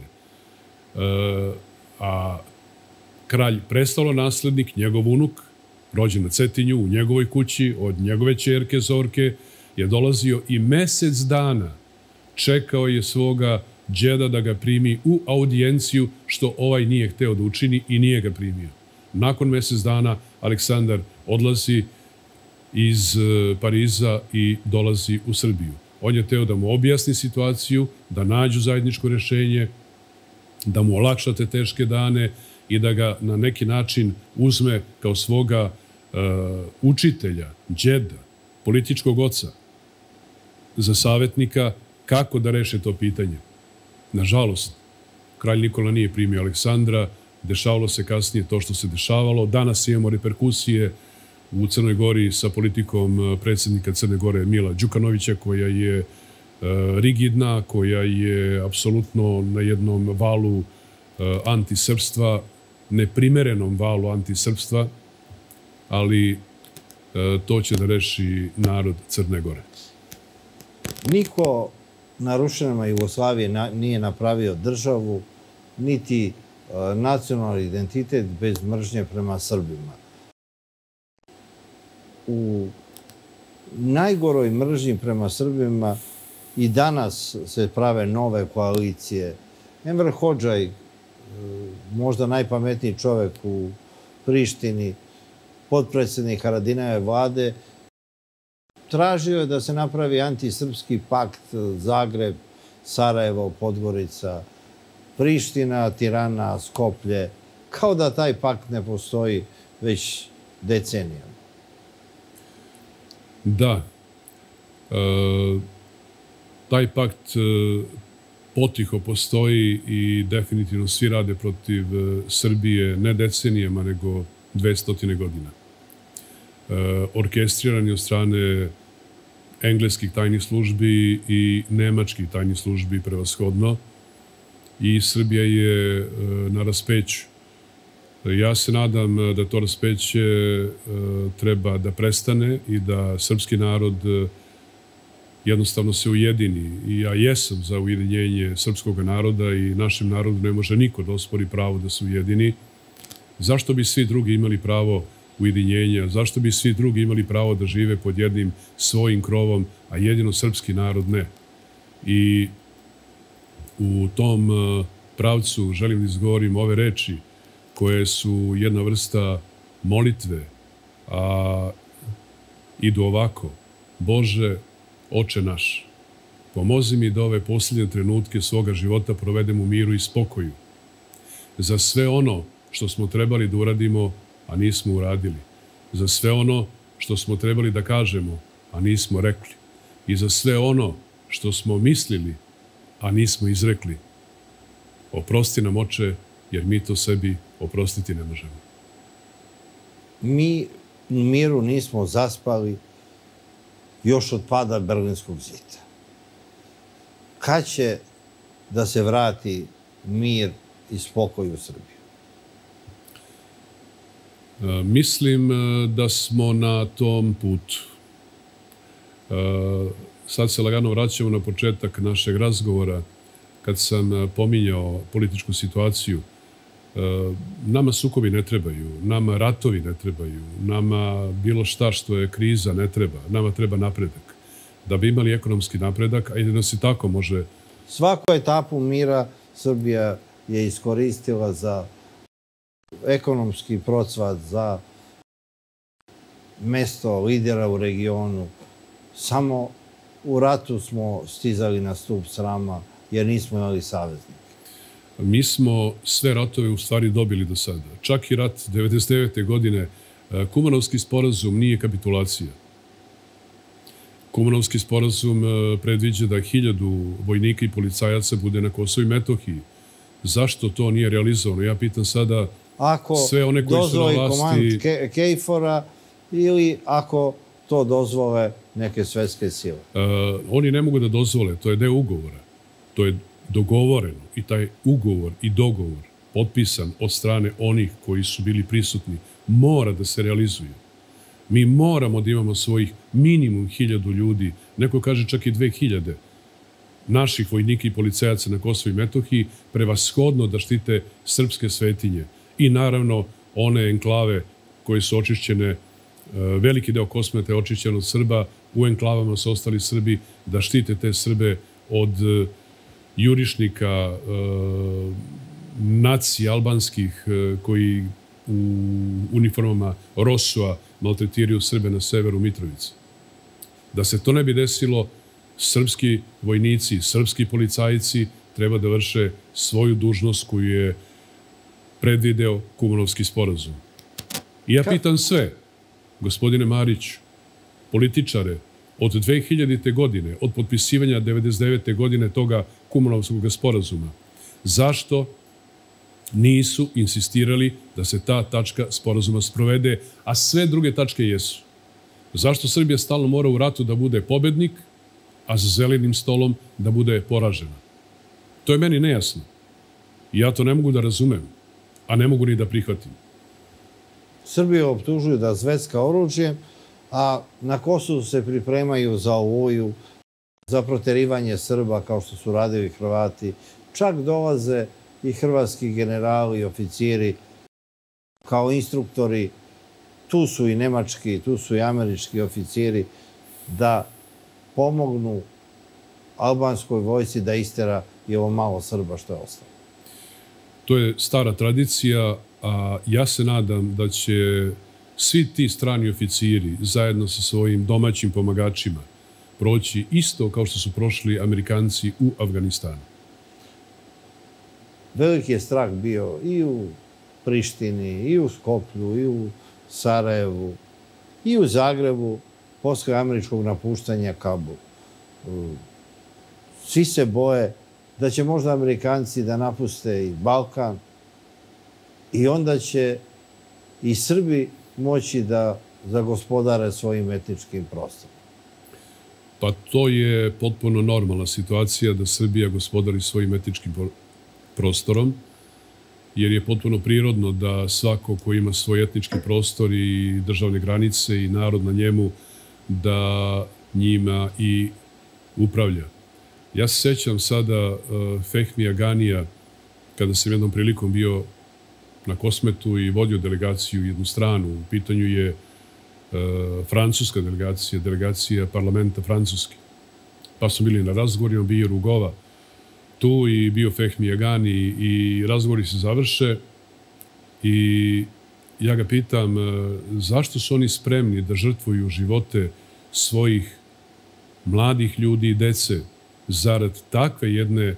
A kralj prestalo naslednik, njegov unuk, rođen na Cetinju, u njegovoj kući, od njegove ćerke Zorke, je dolazio i mesec dana čekao je svoga džeda da ga primi u audijenciju, što ovaj nije hteo da učini i nije ga primio. Nakon mesec dana Aleksandar odlazi iz Pariza i dolazi u Srbiju. On je hteo da mu objasni situaciju, da nađu zajedničko rešenje, da mu olakša te teške dane i da ga na neki način uzme kao svoga učitelja, džeda, političkog oca, za savjetnika kako da reše to pitanje. Nažalost, kralj Nikola nije primio Aleksandra, dešavalo se kasnije to što se dešavalo. Danas imamo reperkusije u Crnoj Gori sa politikom predsjednika Crne Gore Mila Đukanovića, koja je rigidna, koja je apsolutno na jednom valu antisrpstva, neprimerenom valu antisrpstva, ali to će da reši narod Crne Gore. Niko na rušenjama Jugoslavije nije napravio državu, niti nacionalni identitet bez mržnje prema Srbima. U najgoroj mržnji prema Srbima i danas se prave nove koalicije. Enver Hodžaj, možda najpametniji čovek u Prištini, potpredsjednik Haradinajeve vlade, tražio je da se napravi antisrpski pakt Zagreb, Sarajevo, Podgorica, Priština, Tirana, Skoplje, kao da taj pakt ne postoji već decenijama. Da. Taj pakt potiho postoji i definitivno svi rade protiv Srbije ne decenijama, nego dvestotine godina. Orkestrirani od strane engleskih tajnih službi i nemačkih tajnih službi prevashodno, i Srbija je na raspeću. Ja se nadam da to raspeće treba da prestane i da srpski narod jednostavno se ujedini. I ja jesam za ujedinjenje srpskog naroda i našem narodu ne može niko da ospori pravo da se ujedini. Zašto bi svi drugi imali pravo ujedinjenja? Zašto bi svi drugi imali pravo da žive pod jednim svojim krovom, a jedino srpski narod ne? I u tom pravcu želim da izgovorim ove reči koje su jedna vrsta molitve, a idu ovako: Bože, Oče naš, pomozi mi da ove posljednje trenutke svoga života provedem u miru i spokoju. Za sve ono što smo trebali da uradimo, a nismo uradili. Za sve ono što smo trebali da kažemo, a nismo rekli. I za sve ono što smo mislili, a nismo izrekli. Oprosti nam, Oče, jer mi to sebi oprostiti ne možemo. Mi u miru nismo zaspali još od pada Berlinskog zida. Kad će da se vrati mir i spokoj u Srbiju? Mislim da smo na tom putu. Sad se lagano vraćamo na početak našeg razgovora kad sam pominjao političku situaciju. Nama sukobi ne trebaju, nama ratovi ne trebaju, nama bilo šta što je kriza ne treba, nama treba napredak. Da bi imali ekonomski napredak, a jedino se tako može... Svaku etapu mira Srbija je iskoristila za ekonomski procvat, za mesto lidera u regionu. Samo u ratu smo stizali na stup srama jer nismo imali saveznike. Mi smo sve ratove u stvari dobili do sada. Čak i rat devedeset devete. godine. Kumanovski sporazum nije kapitulacija. Kumanovski sporazum predviđa da hiljadu vojnika i policajaca bude na Kosovu i Metohiji. Zašto to nije realizovano? Ja pitam sada sve one koji su na vlasti... Ako dozvoli komand Kejfora ili ako to dozvole neke svetske sile? Oni ne mogu da dozvole, to je deo ugovora. To je dogovoreno i taj ugovor i dogovor potpisan od strane onih koji su bili prisutni mora da se realizuje. Mi moramo da imamo svojih minimum hiljadu ljudi, neko kaže čak i dve hiljade naših vojnika i policajaca na Kosovu i Metohiji, prevashodno da štite srpske svetinje i naravno one enklave koje su očišćene, veliki deo Kosmeta je očišćen od Srba, u enklavama su ostali Srbi, da štite te Srbe od jurišnika, nacija albanskih koji u uniformama Rosua maltretiraju Srbe na severu Mitrovice. Da se to ne bi desilo, srpski vojnici, srpski policajci treba da vrše svoju dužnost koju je predvideo Kumanovski sporazum. I ja pitam sve, gospodine Mariću, političare, od dve hiljadite. godine, od potpisivanja devedeset devete. godine toga Kumanovskog sporazuma, zašto nisu insistirali da se ta tačka sporazuma sprovede, a sve druge tačke jesu? Zašto Srbija stalno mora u ratu da bude pobednik, a za zelenim stolom da bude poražena? To je meni nejasno. I ja to ne mogu da razumem, a ne mogu ni da prihvatim. Srbiju optužuju da zvecka oružje, a na Kosovu se pripremaju za Oluju, za proterivanje Srba, kao što su radili Hrvati. Čak dolaze i hrvatski generali i oficiri kao instruktori. Tu su i nemački, tu su i američki oficiri da pomognu albanskoj vojsci da istera i ovo malo Srba što je ostalo. To je stara tradicija, a ja se nadam da će svi ti strani oficiri zajedno sa svojim domaćim pomagačima proći isto kao što su prošli Amerikanci u Afganistanu. Veliki je strah bio i u Prištini, i u Skoplju, i u Sarajevu, i u Zagrebu posle američkog napuštanja Kabula. Svi se boje da će možda Amerikanci da napuste i Balkan i onda će i Srbi moći da zagospodare svojim etničkim prostorom. Pa to je potpuno normalna situacija da Srbija gospodari svojim etničkim prostorom, jer je potpuno prirodno da svako ko ima svoj etnički prostor i državne granice i narod na njemu, da njima i upravlja. Ja se sećam sada Fehmi Aganija, kada sam jednom prilikom bio na Kosmetu i vodio delegaciju jednu stranu. U pitanju je francuska delegacija, delegacija parlamenta Francuske. Pa smo bili na razgovorima, bio Rugova tu i bio Fehmi Agani i razgovori se završe i ja ga pitam zašto su oni spremni da žrtvuju živote svojih mladih ljudi i dece zarad takve jedne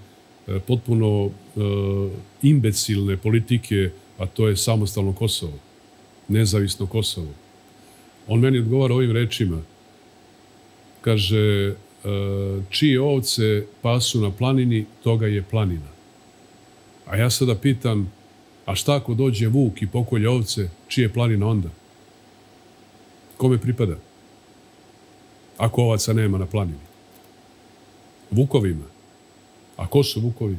potpuno imbecilne politike, a to je samostalno Kosovo. nezavisno Kosovo. On meni odgovara ovim rečima. Kaže, čije ovce pasu na planini, toga je planina. A ja sada pitam, a šta ako dođe vuk i pokolje ovce, čije je planina onda? Kome pripada? Ako ovaca nema na planini? Vukovima. A ko su vukovi?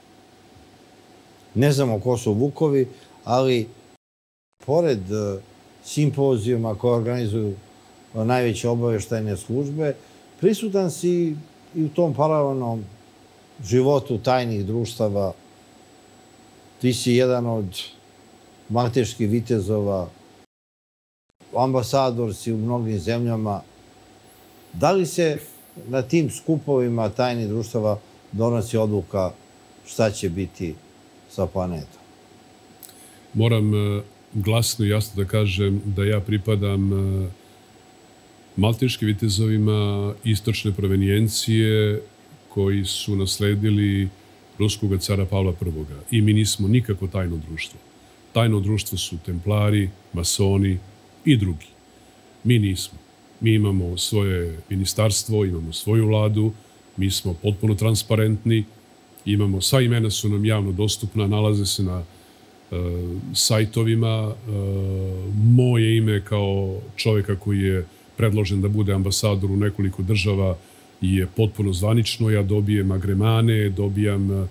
Ne znamo ko su vukovi, ali pored simpozijuma koje organizuju najveće obavještajne službe, prisutan si i u tom paralelnom životu tajnih društava. Ti si jedan od malteških vitezova, ambasador si u mnogim zemljama. Da li se na tim skupovima tajnih društava donosi odluka šta će biti sa planetom? Moram glasno i jasno da kažem da ja pripadam malteškim vitezovima istočne provenijencije koji su nasledili ruskog cara Pavla Prvoga. I mi nismo nikako tajno društvo. Tajno društvo su templari, masoni i drugi. Mi nismo. Mi imamo svoje ministarstvo, imamo svoju vladu, mi smo potpuno transparentni, imamo, sva imena su nam javno dostupna, nalaze se na e, sajtovima. E, moje ime kao čovjeka koji je predložen da bude ambasador u nekoliko država je potpuno zvanično. Ja dobijem agremane, dobijam e,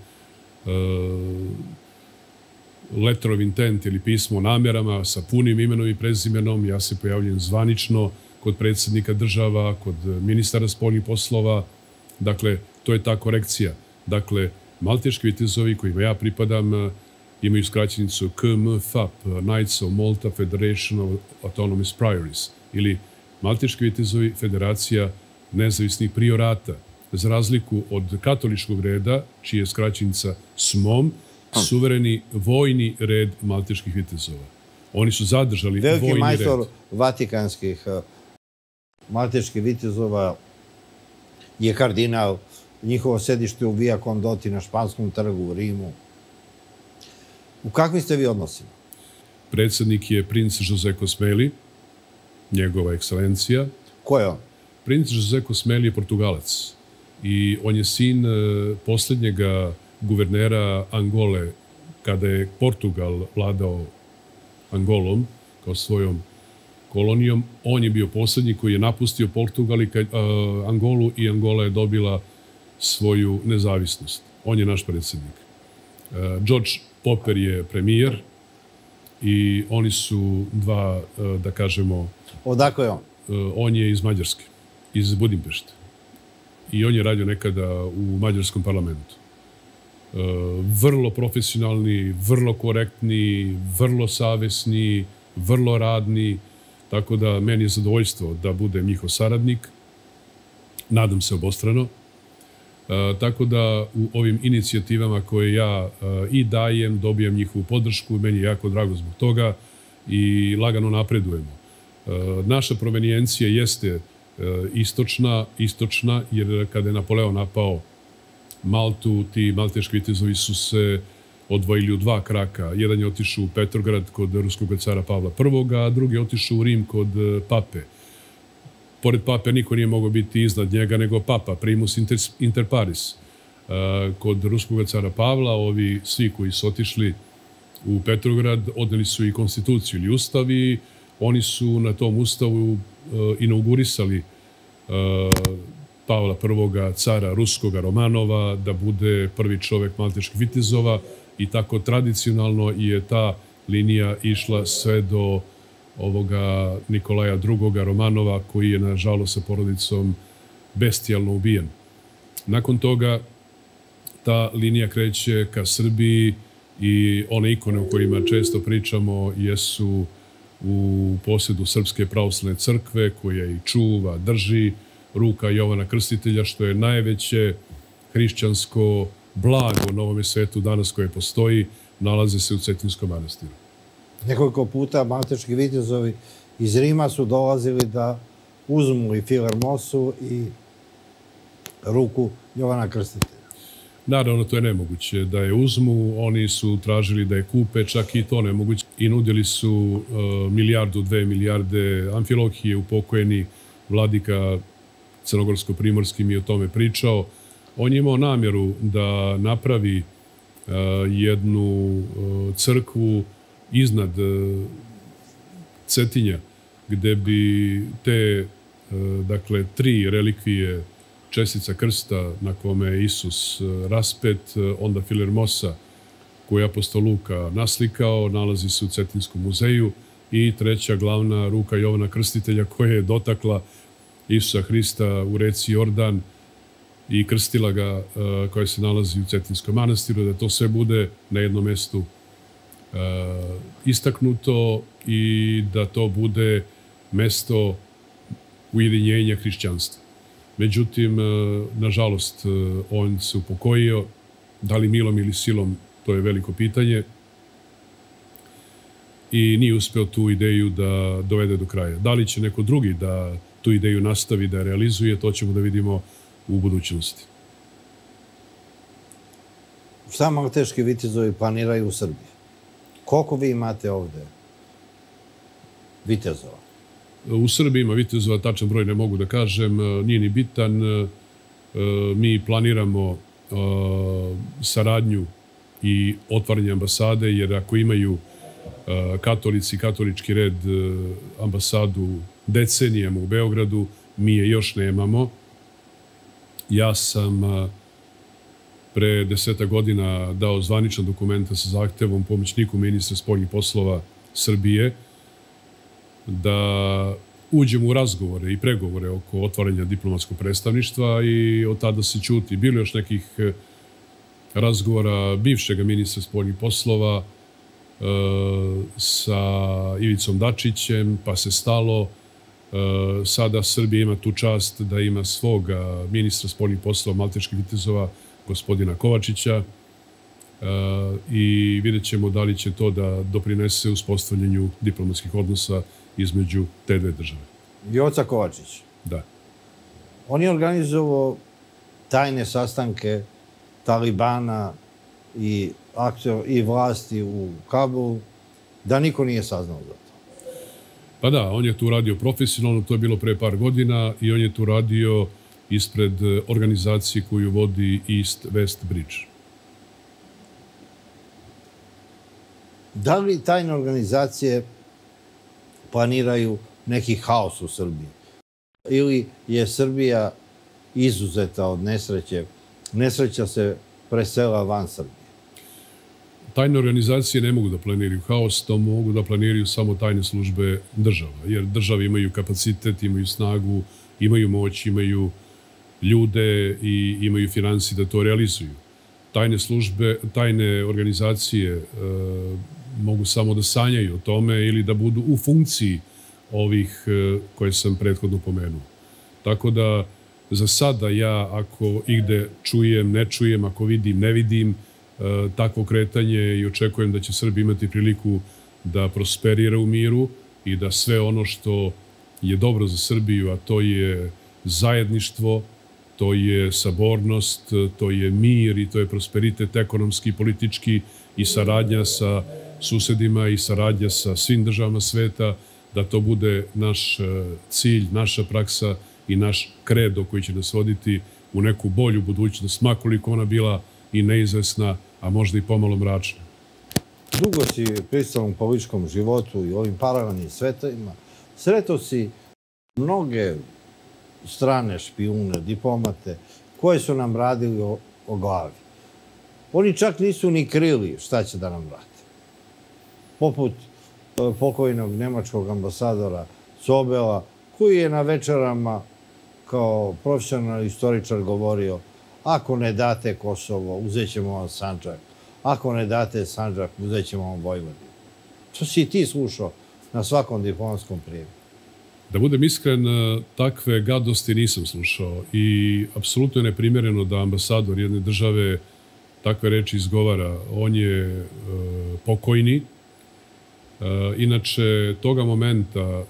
letter of intent ili pismo o namjerama sa punim imenom i prezimenom. Ja se pojavljujem zvanično kod predsjednika država, kod ministara spoljnih poslova. Dakle, to je ta korekcija. Dakle, malteški vitezovi kojima ja pripadam imaju skraćenicu K M F A P, Knights of Malta Federation of Autonomous Priories, ili Malteški vitezovi Federacija nezavisnih priorata. Za razliku od katoličkog reda, čija je skraćenica S M O M, suvereni vojni red malteških vitezova. Oni su zadržali vojni red. Veliki majstor vatikanskih malteških vitezova je kardinal, njihovo sedište u Via Condoti na Španskom trgu u Rimu. U kakvim ste vi odnosima? Predsjednik je princ José Cosmeli, njegova ekscelencija. Ko je on? Princ José Cosmeli je Portugalac i on je sin posljednjega guvernera Angole kada je Portugal vladao Angolom kao svojom kolonijom. On je bio posljednji koji je napustio Portugal i Angolu i Angola je dobila svoju nezavisnost. On je naš predsjednik. George Popper je premijer i oni su dva, da kažemo... Odakle je on? On je iz Mađarske, iz Budimpešte. I on je radio nekada u mađarskom parlamentu. Vrlo profesionalni, vrlo korektni, vrlo savesni, vrlo radni, tako da meni je zadovoljstvo da budem njihov saradnik. Nadam se obostrano. Tako da u ovim inicijativama koje ja i dajem, dobijam njihovu podršku, meni je jako drago zbog toga i lagano napredujemo. Naša provenijencija jeste istočna, istočna, jer kada je Napoleon napao Maltu, ti malteški vitezovi su se odvojili u dva kraka. Jedan je otišao u Petrograd kod ruskog cara Pavla Prvoga, a drugi je otišao u Rim kod pape. Pored pape niko nije mogao biti iznad njega nego papa, primus inter pares. Kod ruskog cara Pavla, ovi svi koji su otišli u Petrograd odneli su i konstituciju ili ustav i oni su na tom ustavu inaugurisali Pavla Prvoga, cara ruskoga Romanova, da bude prvi čovjek malteških vitezova i tako tradicionalno je ta linija išla sve do ovoga Nikolaja drugoga Romanova, koji je, nažalost, sa porodicom bestijalno ubijen. Nakon toga ta linija kreće ka Srbiji i one ikone o kojima često pričamo jesu u posjedu Srpske pravoslavne crkve, koja i čuva, drži ruka Jovana Krstitelja, što je najveće hrišćansko blago na ovome svetu danas koje postoji, nalaze se u Cetinskom manastiru. Nekoliko puta malteški vitezovi iz Rima su dolazili da uzmu i Filarmosu i ruku Jovana Krstitelja. Naravno, to je nemoguće da je uzmu, oni su tražili da je kupe, čak i to nemoguće. I nudili su milijardu, dve milijarde. Amfilohije, upokojeni vladika crnogorsko-primorski, mi je o tome pričao. On je imao namjeru da napravi jednu crkvu iznad Cetinja, gde bi te, dakle, tri relikvije čestica krsta na kome je Isus raspet, onda Filermosa koju je apostol Luka naslikao, nalazi se u Cetinskom muzeju, i treća glavna ruka Jovana Krstitelja koja je dotakla Isusa Hrista u reci Jordan i krstila ga, koja se nalazi u Cetinskom manastiru, da to sve bude na jednom mestu istaknuto i da to bude mesto ujedinjenja hrišćanstva. Međutim, nažalost, on se upokojio, da li milom ili silom, to je veliko pitanje, i nije uspeo tu ideju da dovede do kraja. Da li će neko drugi da tu ideju nastavi da realizuje, to ćemo da vidimo u budućnosti. Šta malteški vitezovi planiraju u Srbiji? Koliko vi imate ovde vitezova? U Srbiji ima vitezova, tačan broj ne mogu da kažem, nije ni bitan. Mi planiramo saradnju i otvaranje ambasade, jer ako imaju katolici, katolički red ambasadu decenijama u Beogradu, mi je još nemamo. Ja sam pre deseta godina dao zvaničan dokumenta sa zahtevom pomoćniku ministra spoljnih poslova Srbije da uđemo u razgovore i pregovore oko otvaranja diplomatskog predstavništva, i od tada se ćuti. Bilo još nekih razgovora bivšeg ministra spoljnih poslova sa Ivicom Dačićem, pa se stalo. Sada Srbija ima tu čast da ima svoga ministra spoljnih poslova malteških vitezova, gospodina Kovačića, i vidjet ćemo da li će to da doprinese uspostavljanju diplomatskih odnosa između te dve države. Joca Kovačić? Da. On je organizovao tajne sastanke Talibana i i vlasti u Kabulu, da niko nije saznao za to. Pa da, on je tu radio profesionalno, to je bilo pre par godina, i on je tu radio ispred organizacije koju vodi East West Bridge. Da li tajne organizacije planiraju neki haos u Srbiji? Ili je Srbija izuzeta od nesreće? Nesreća se presela van Srbije. Tajne organizacije ne mogu da planiraju haos, to mogu da planiraju samo tajne službe država, jer države imaju kapacitet, imaju snagu, imaju moć, imaju ljude i imaju finansije da to realizuju. Tajne službe, tajne organizacije mogu samo da sanjaju o tome ili da budu u funkciji ovih koje sam prethodno pomenuo. Tako da za sada ja, ako igde čujem, ne čujem, ako vidim, ne vidim takvo kretanje, i očekujem da će Srbija imati priliku da prosperira u miru i da sve ono što je dobro za Srbiju, a to je zajedništvo, to je sabornost, to je mir i to je prosperitet ekonomski, politički i saradnja sa susedima i saradnja sa svim državama sveta, da to bude naš cilj, naša praksa i naš kredo koji će nas voditi u neku bolju budućnost, makoliko ona bila i neizvesna, a možda i pomalo mračna. Dugo si prisutan u političkom životu i ovim paralelnim svetovima. Sretao si mnoge strane špijune, diplomate, koje su nam radili o, o glavi. Oni čak nisu ni krili šta će da nam vrate. Poput pokojnog nemačkog ambasadora Sobela, koji je na večerama kao profesionalni istoričar govorio: ako ne date Kosovo, uzet ćemo vam Sandžak. Ako ne date Sandžak, uzet ćemo vam Vojvodinu. To si i ti slušao na svakom diplomatskom prijemu. Da budem iskren, takve gadosti nisam slušao i apsolutno je neprimjereno da ambasador jedne države takve reči izgovara. On je pokojni. Inače, toga momenta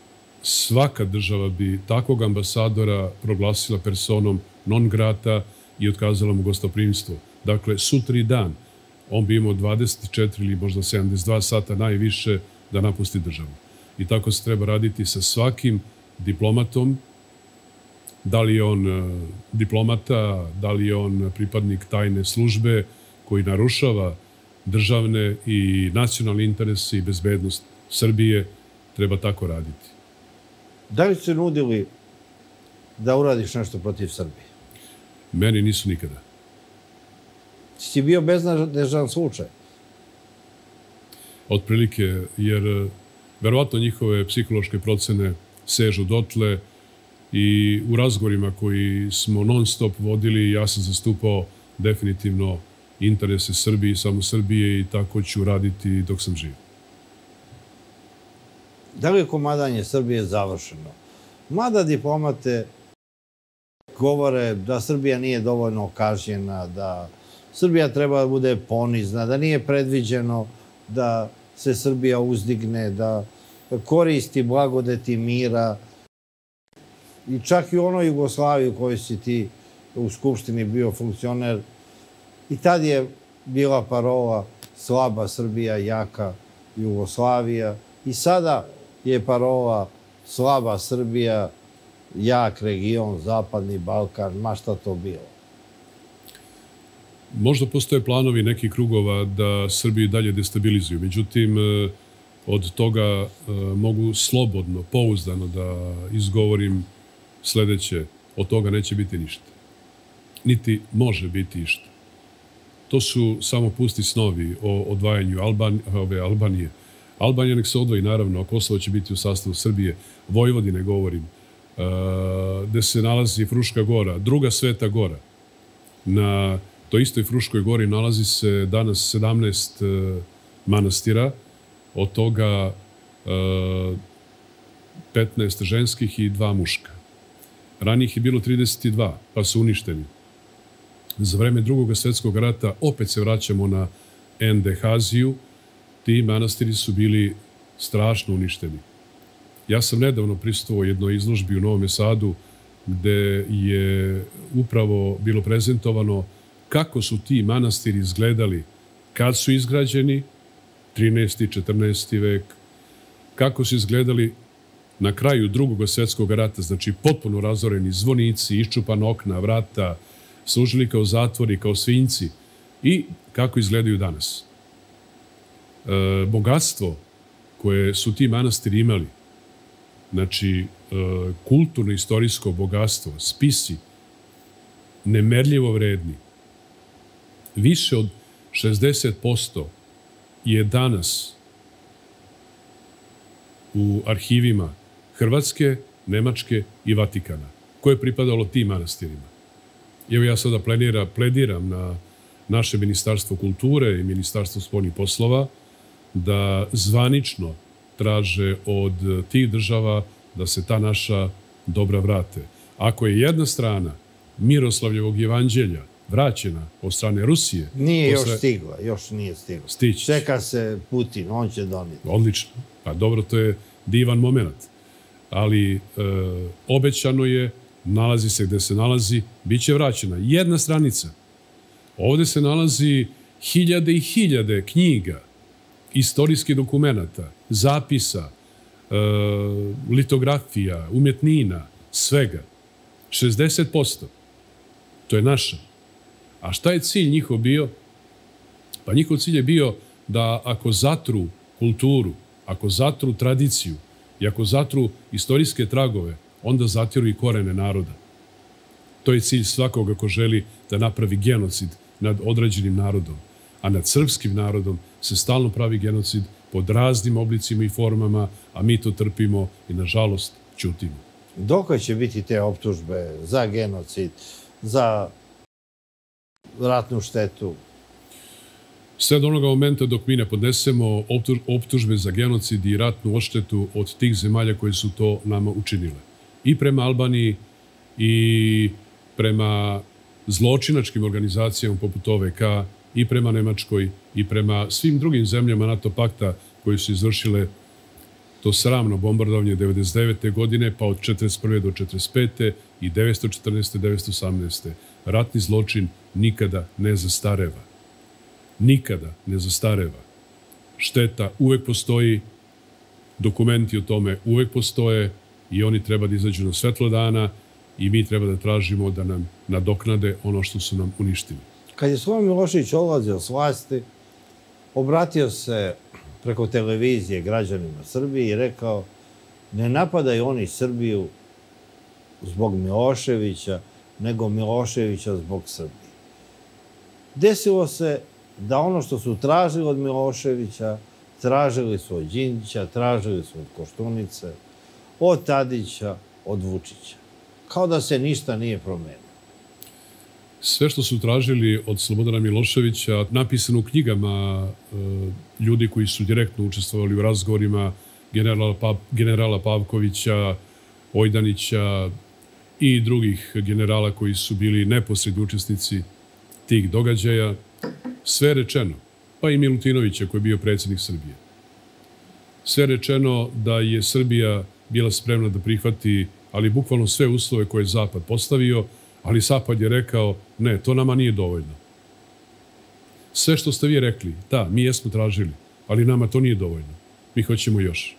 svaka država bi takvog ambasadora proglasila personom non grata i otkazala mu gostoprimstvo. Dakle, sutri dan on bi imao dvadeset četiri ili možda sedamdeset dva sata najviše da napusti državu. I tako se treba raditi sa svakim diplomatom, da li je on diplomata, da li je on pripadnik tajne službe koji narušava državne i nacionalne interese i bezbednost Srbije, treba tako raditi. Da li ste nudili da uradiš nešto protiv Srbije? Meni nisu nikada. Si bio beznadežan slučaj? Otprilike, jer verovatno njihove psihološke procene sežu dotle i u razgovorima koji smo non stop vodili ja sam zastupao definitivno interese Srbije i samo Srbije i tako ću raditi dok sam živ. Da li je komadanje Srbije završeno? Mada diplomate govore da Srbija nije dovoljno kažnjena, da Srbija treba da bude ponizna, da nije predviđeno da se Srbija uzdigne, da koristi blagodeti mira. I čak i u onoj Jugoslaviji u kojoj si ti u Skupštini bio funkcioner, i tad je bila parola slaba Srbija, jaka Jugoslavija. I sada je parola slaba Srbija, jak region, Zapadni Balkan, ma šta to bilo. Možda postoje planovi nekih krugova da Srbiju dalje destabilizuju. Međutim, od toga mogu slobodno, pouzdano da izgovorim sljedeće. Od toga neće biti ništa. Niti može biti ništa. To su samo pusti snovi o odvajanju Albanije. Albanija nek se odvoji, naravno, a Kosovo će biti u sastavu Srbije. Vojvodine, govorim, gde se nalazi Fruška gora, druga sveta gora. Na toj istoj Fruškoj gori nalazi se danas sedamnaest manastira, od toga petnaest ženskih i dva muška. Ranijih je bilo trideset dva, pa su uništeni. Za vreme drugog svjetskog rata opet se vraćamo na Endehaziju. Ti manastiri su bili strašno uništeni. Ja sam nedavno prisustvovao jednoj izložbi u Novom Sadu gde je upravo bilo prezentovano kako su ti manastiri izgledali kad su izgrađeni, trinaesti. četrnaesti. vek, kako su izgledali na kraju drugog svjetskog rata, znači potpuno razoreni zvonici, iščupana okna, vrata, služili kao zatvori, kao svinjci i kako izgledaju danas. E, bogatstvo koje su ti manastiri imali, znači e, kulturno-istorijsko bogatstvo, spisi, nemerljivo vredni, više od šezdeset posto je danas u arhivima Hrvatske, Nemačke i Vatikana, koje je pripadalo tim manastirima. Evo ja sada plenira, plediram na naše Ministarstvo kulture i Ministarstvo spoljnih poslova da zvanično traže od tih država da se ta naša dobra vrate. Ako je jedna strana Miroslavljevog evanđelja vraćena od strane Rusije... Nije još stigla, još nije stigla. Stići. Čeka se Putin, on će doniti. Odlično. Pa dobro, to je divan moment. Ali e, obećano je, nalazi se gde se nalazi, bit će vraćena. Jedna stranica. Ovde se nalazi hiljade i hiljade knjiga, istorijskih dokumenata, zapisa, e, litografija, umjetnina, svega. šezdeset posto. To je naša. A šta je cilj njihov bio? Pa njihov cilj je bio da ako zatru kulturu, ako zatru tradiciju i ako zatru istorijske tragove, onda zatiru i korene naroda. To je cilj svakoga ko želi da napravi genocid nad određenim narodom. A nad srpskim narodom se stalno pravi genocid pod raznim oblicima i formama, a mi to trpimo i, nažalost, ćutimo. Dok će biti te optužbe za genocid, za ratnu štetu? Sve do onoga momenta dok mi ne podnesemo optužbe za genocid i ratnu odštetu od tih zemalja koje su to nama učinile. I prema Albaniji i prema zločinačkim organizacijama poput O V K, i prema Nemačkoj, i prema svim drugim zemljama NATO pakta koji su izvršile to sramno bombardovanje devedeset devete. godine, pa od četrdeset prve do četrdeset pete. i devetsto četrnaeste. devetsto osamnaeste. ratni zločin nikada ne zastareva. Nikada ne zastareva. Šteta uvek postoji, dokumenti o tome uvek postoje i oni treba da izađu na svetlo dana i mi treba da tražimo da nam nadoknade ono što su nam uništili. Kad je Slobodan Milošević odlazio s vlasti, obratio se preko televizije građanima Srbije i rekao: ne napadaju oni Srbiju zbog Miloševića, nego Miloševića zbog Srbije. Desilo se da ono što su tražili od Miloševića, tražili su od Đinđića, tražili su od Koštunice, od Tadića, od Vučića. Kao da se ništa nije promenilo. Sve što su tražili od Slobodana Miloševića, napisano u knjigama ljudi koji su direktno učestvovali u razgovorima generala Pavkovića, Ojdanića i drugih generala koji su bili neposredni učesnici tih događaja, sve rečeno, pa i Milutinovića koji je bio predsjednik Srbije. Sve rečeno da je Srbija bila spremna da prihvati, ali bukvalno sve uslove koje je Zapad postavio, ali Zapad je rekao: ne, to nama nije dovoljno. Sve što ste vi rekli, da, mi jesmo tražili, ali nama to nije dovoljno. Mi hoćemo još.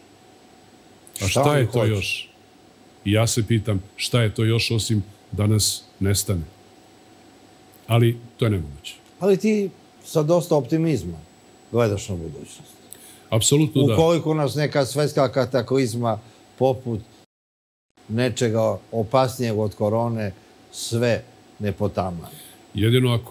A šta je to još? I ja se pitam šta je to još osim da nas nestane. Ali to je nemoguće. Ali ti sa dosta optimizma gledaš na budućnost. Apsolutno da. Ukoliko nas neka svetska kataklizma poput nečega opasnijeg od korone sve ne potama. Jedino ako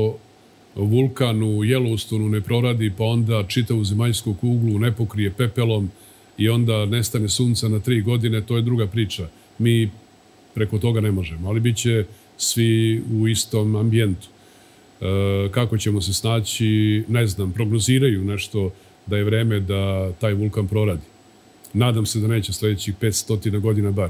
vulkan u Yellowstoneu ne proradi, pa onda čitavu zemaljsku kuglu ne pokrije pepelom i onda nestane sunca na tri godine, to je druga priča. Mi preko toga ne možemo, ali bit će svi u istom ambijentu. Kako ćemo se snaći, ne znam, prognoziraju nešto da je vreme da taj vulkan proradi. Nadam se da neće sljedećih petsto godina bar.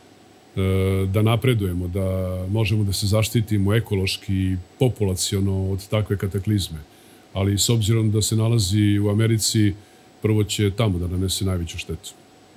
Da napredujemo, da možemo da se zaštitimo ekološki, populaciono od takve kataklizme. Ali s obzirom da se nalazi u Americi, prvo će tamo da nanese najveću štetu.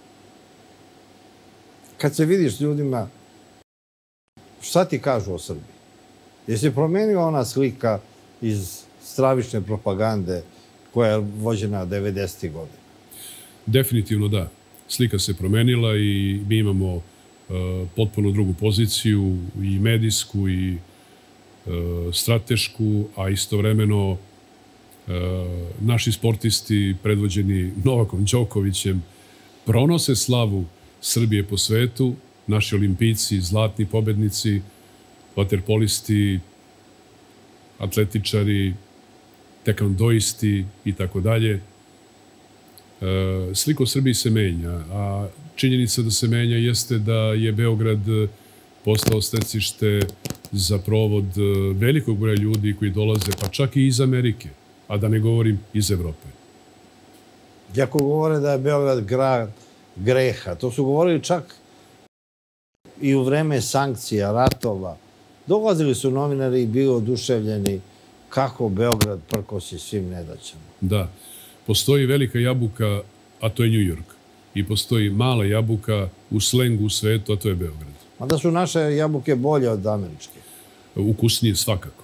Kad se vidiš s ljudima, šta ti kažu o Srbiji? Jesi promenila ona slika iz stravične propagande koja je vođena devedesetih godina? Definitivno da. Slika se promenila i mi imamo potpuno drugu poziciju, i medijsku, i stratešku, a istovremeno naši sportisti, predvođeni Novakom Đokovićem, pronose slavu Srbije po svetu, naši olimpijci, zlatni pobednici, vaterpolisti, atletičari, tekvandoisti i tako dalje. Slika o Srbiji se menja, a činjenica da se menja jeste da je Beograd postao stecište za provod velikog broja ljudi koji dolaze, pa čak i iz Amerike, a da ne govorim iz Evrope. Jako govore da je Beograd grad greha, to su govorili čak i u vreme sankcija, ratova. Dolazili su novinari i bili oduševljeni kako Beograd prkosi svim nedaćama. Da, postoji velika jabuka, a to je New York. I postoji mala jabuka u slengu u svetu, a to je Beograd. Mada su naše jabuke bolje od američke. Ukusnije svakako.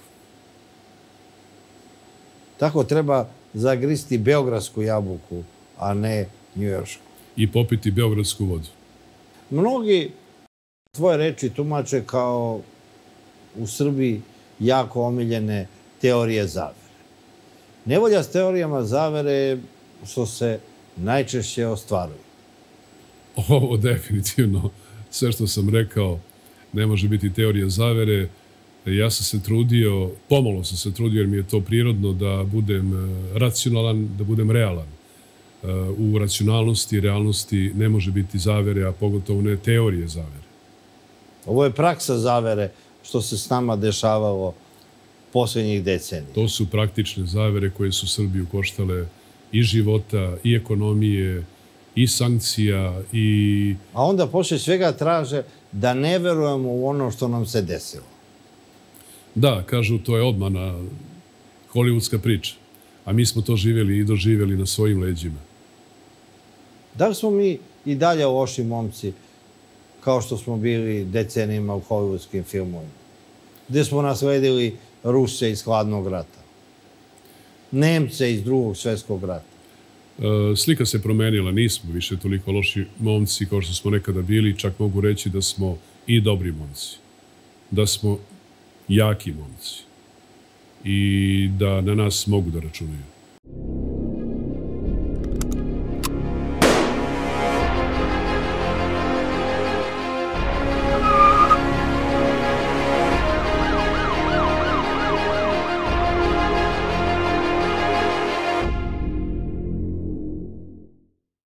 Tako treba zagristi beogradsku jabuku, a ne njujoršku. I popiti beogradsku vodu. Mnogi tvoje reči tumače kao u Srbiji jako omiljene teorije zavere. Nevolja s teorijama zavere je što se najčešće ostvaruju. Ovo definitivno, sve što sam rekao, ne može biti teorija zavere. Ja sam se trudio, pomalo sam se trudio jer mi je to prirodno da budem racionalan, da budem realan. U racionalnosti i realnosti ne može biti zavere, a pogotovo ne teorije zavere. Ovo je praksa zavere što se s nama dešavalo posljednjih decenija. To su praktične zavere koje su Srbiju koštale i života, i ekonomije, i sankcija, i... A onda poslije svega traže da ne verujemo u ono što nam se desilo. Da, kažu, to je obmana, hollywoodska priča. A mi smo to živjeli i doživjeli na svojim leđima. Da li smo mi i dalje loši momci kao što smo bili decenijima u hollywoodskim filmovima? gde smo nasledili Ruse iz hladnog rata, Nemce iz drugog svjetskog rata. Slika se promenila, nismo više toliko loši momci kao što smo nekada bili, čak mogu reći da smo i dobri momci, da smo jaki momci i da na nas mogu da računaju.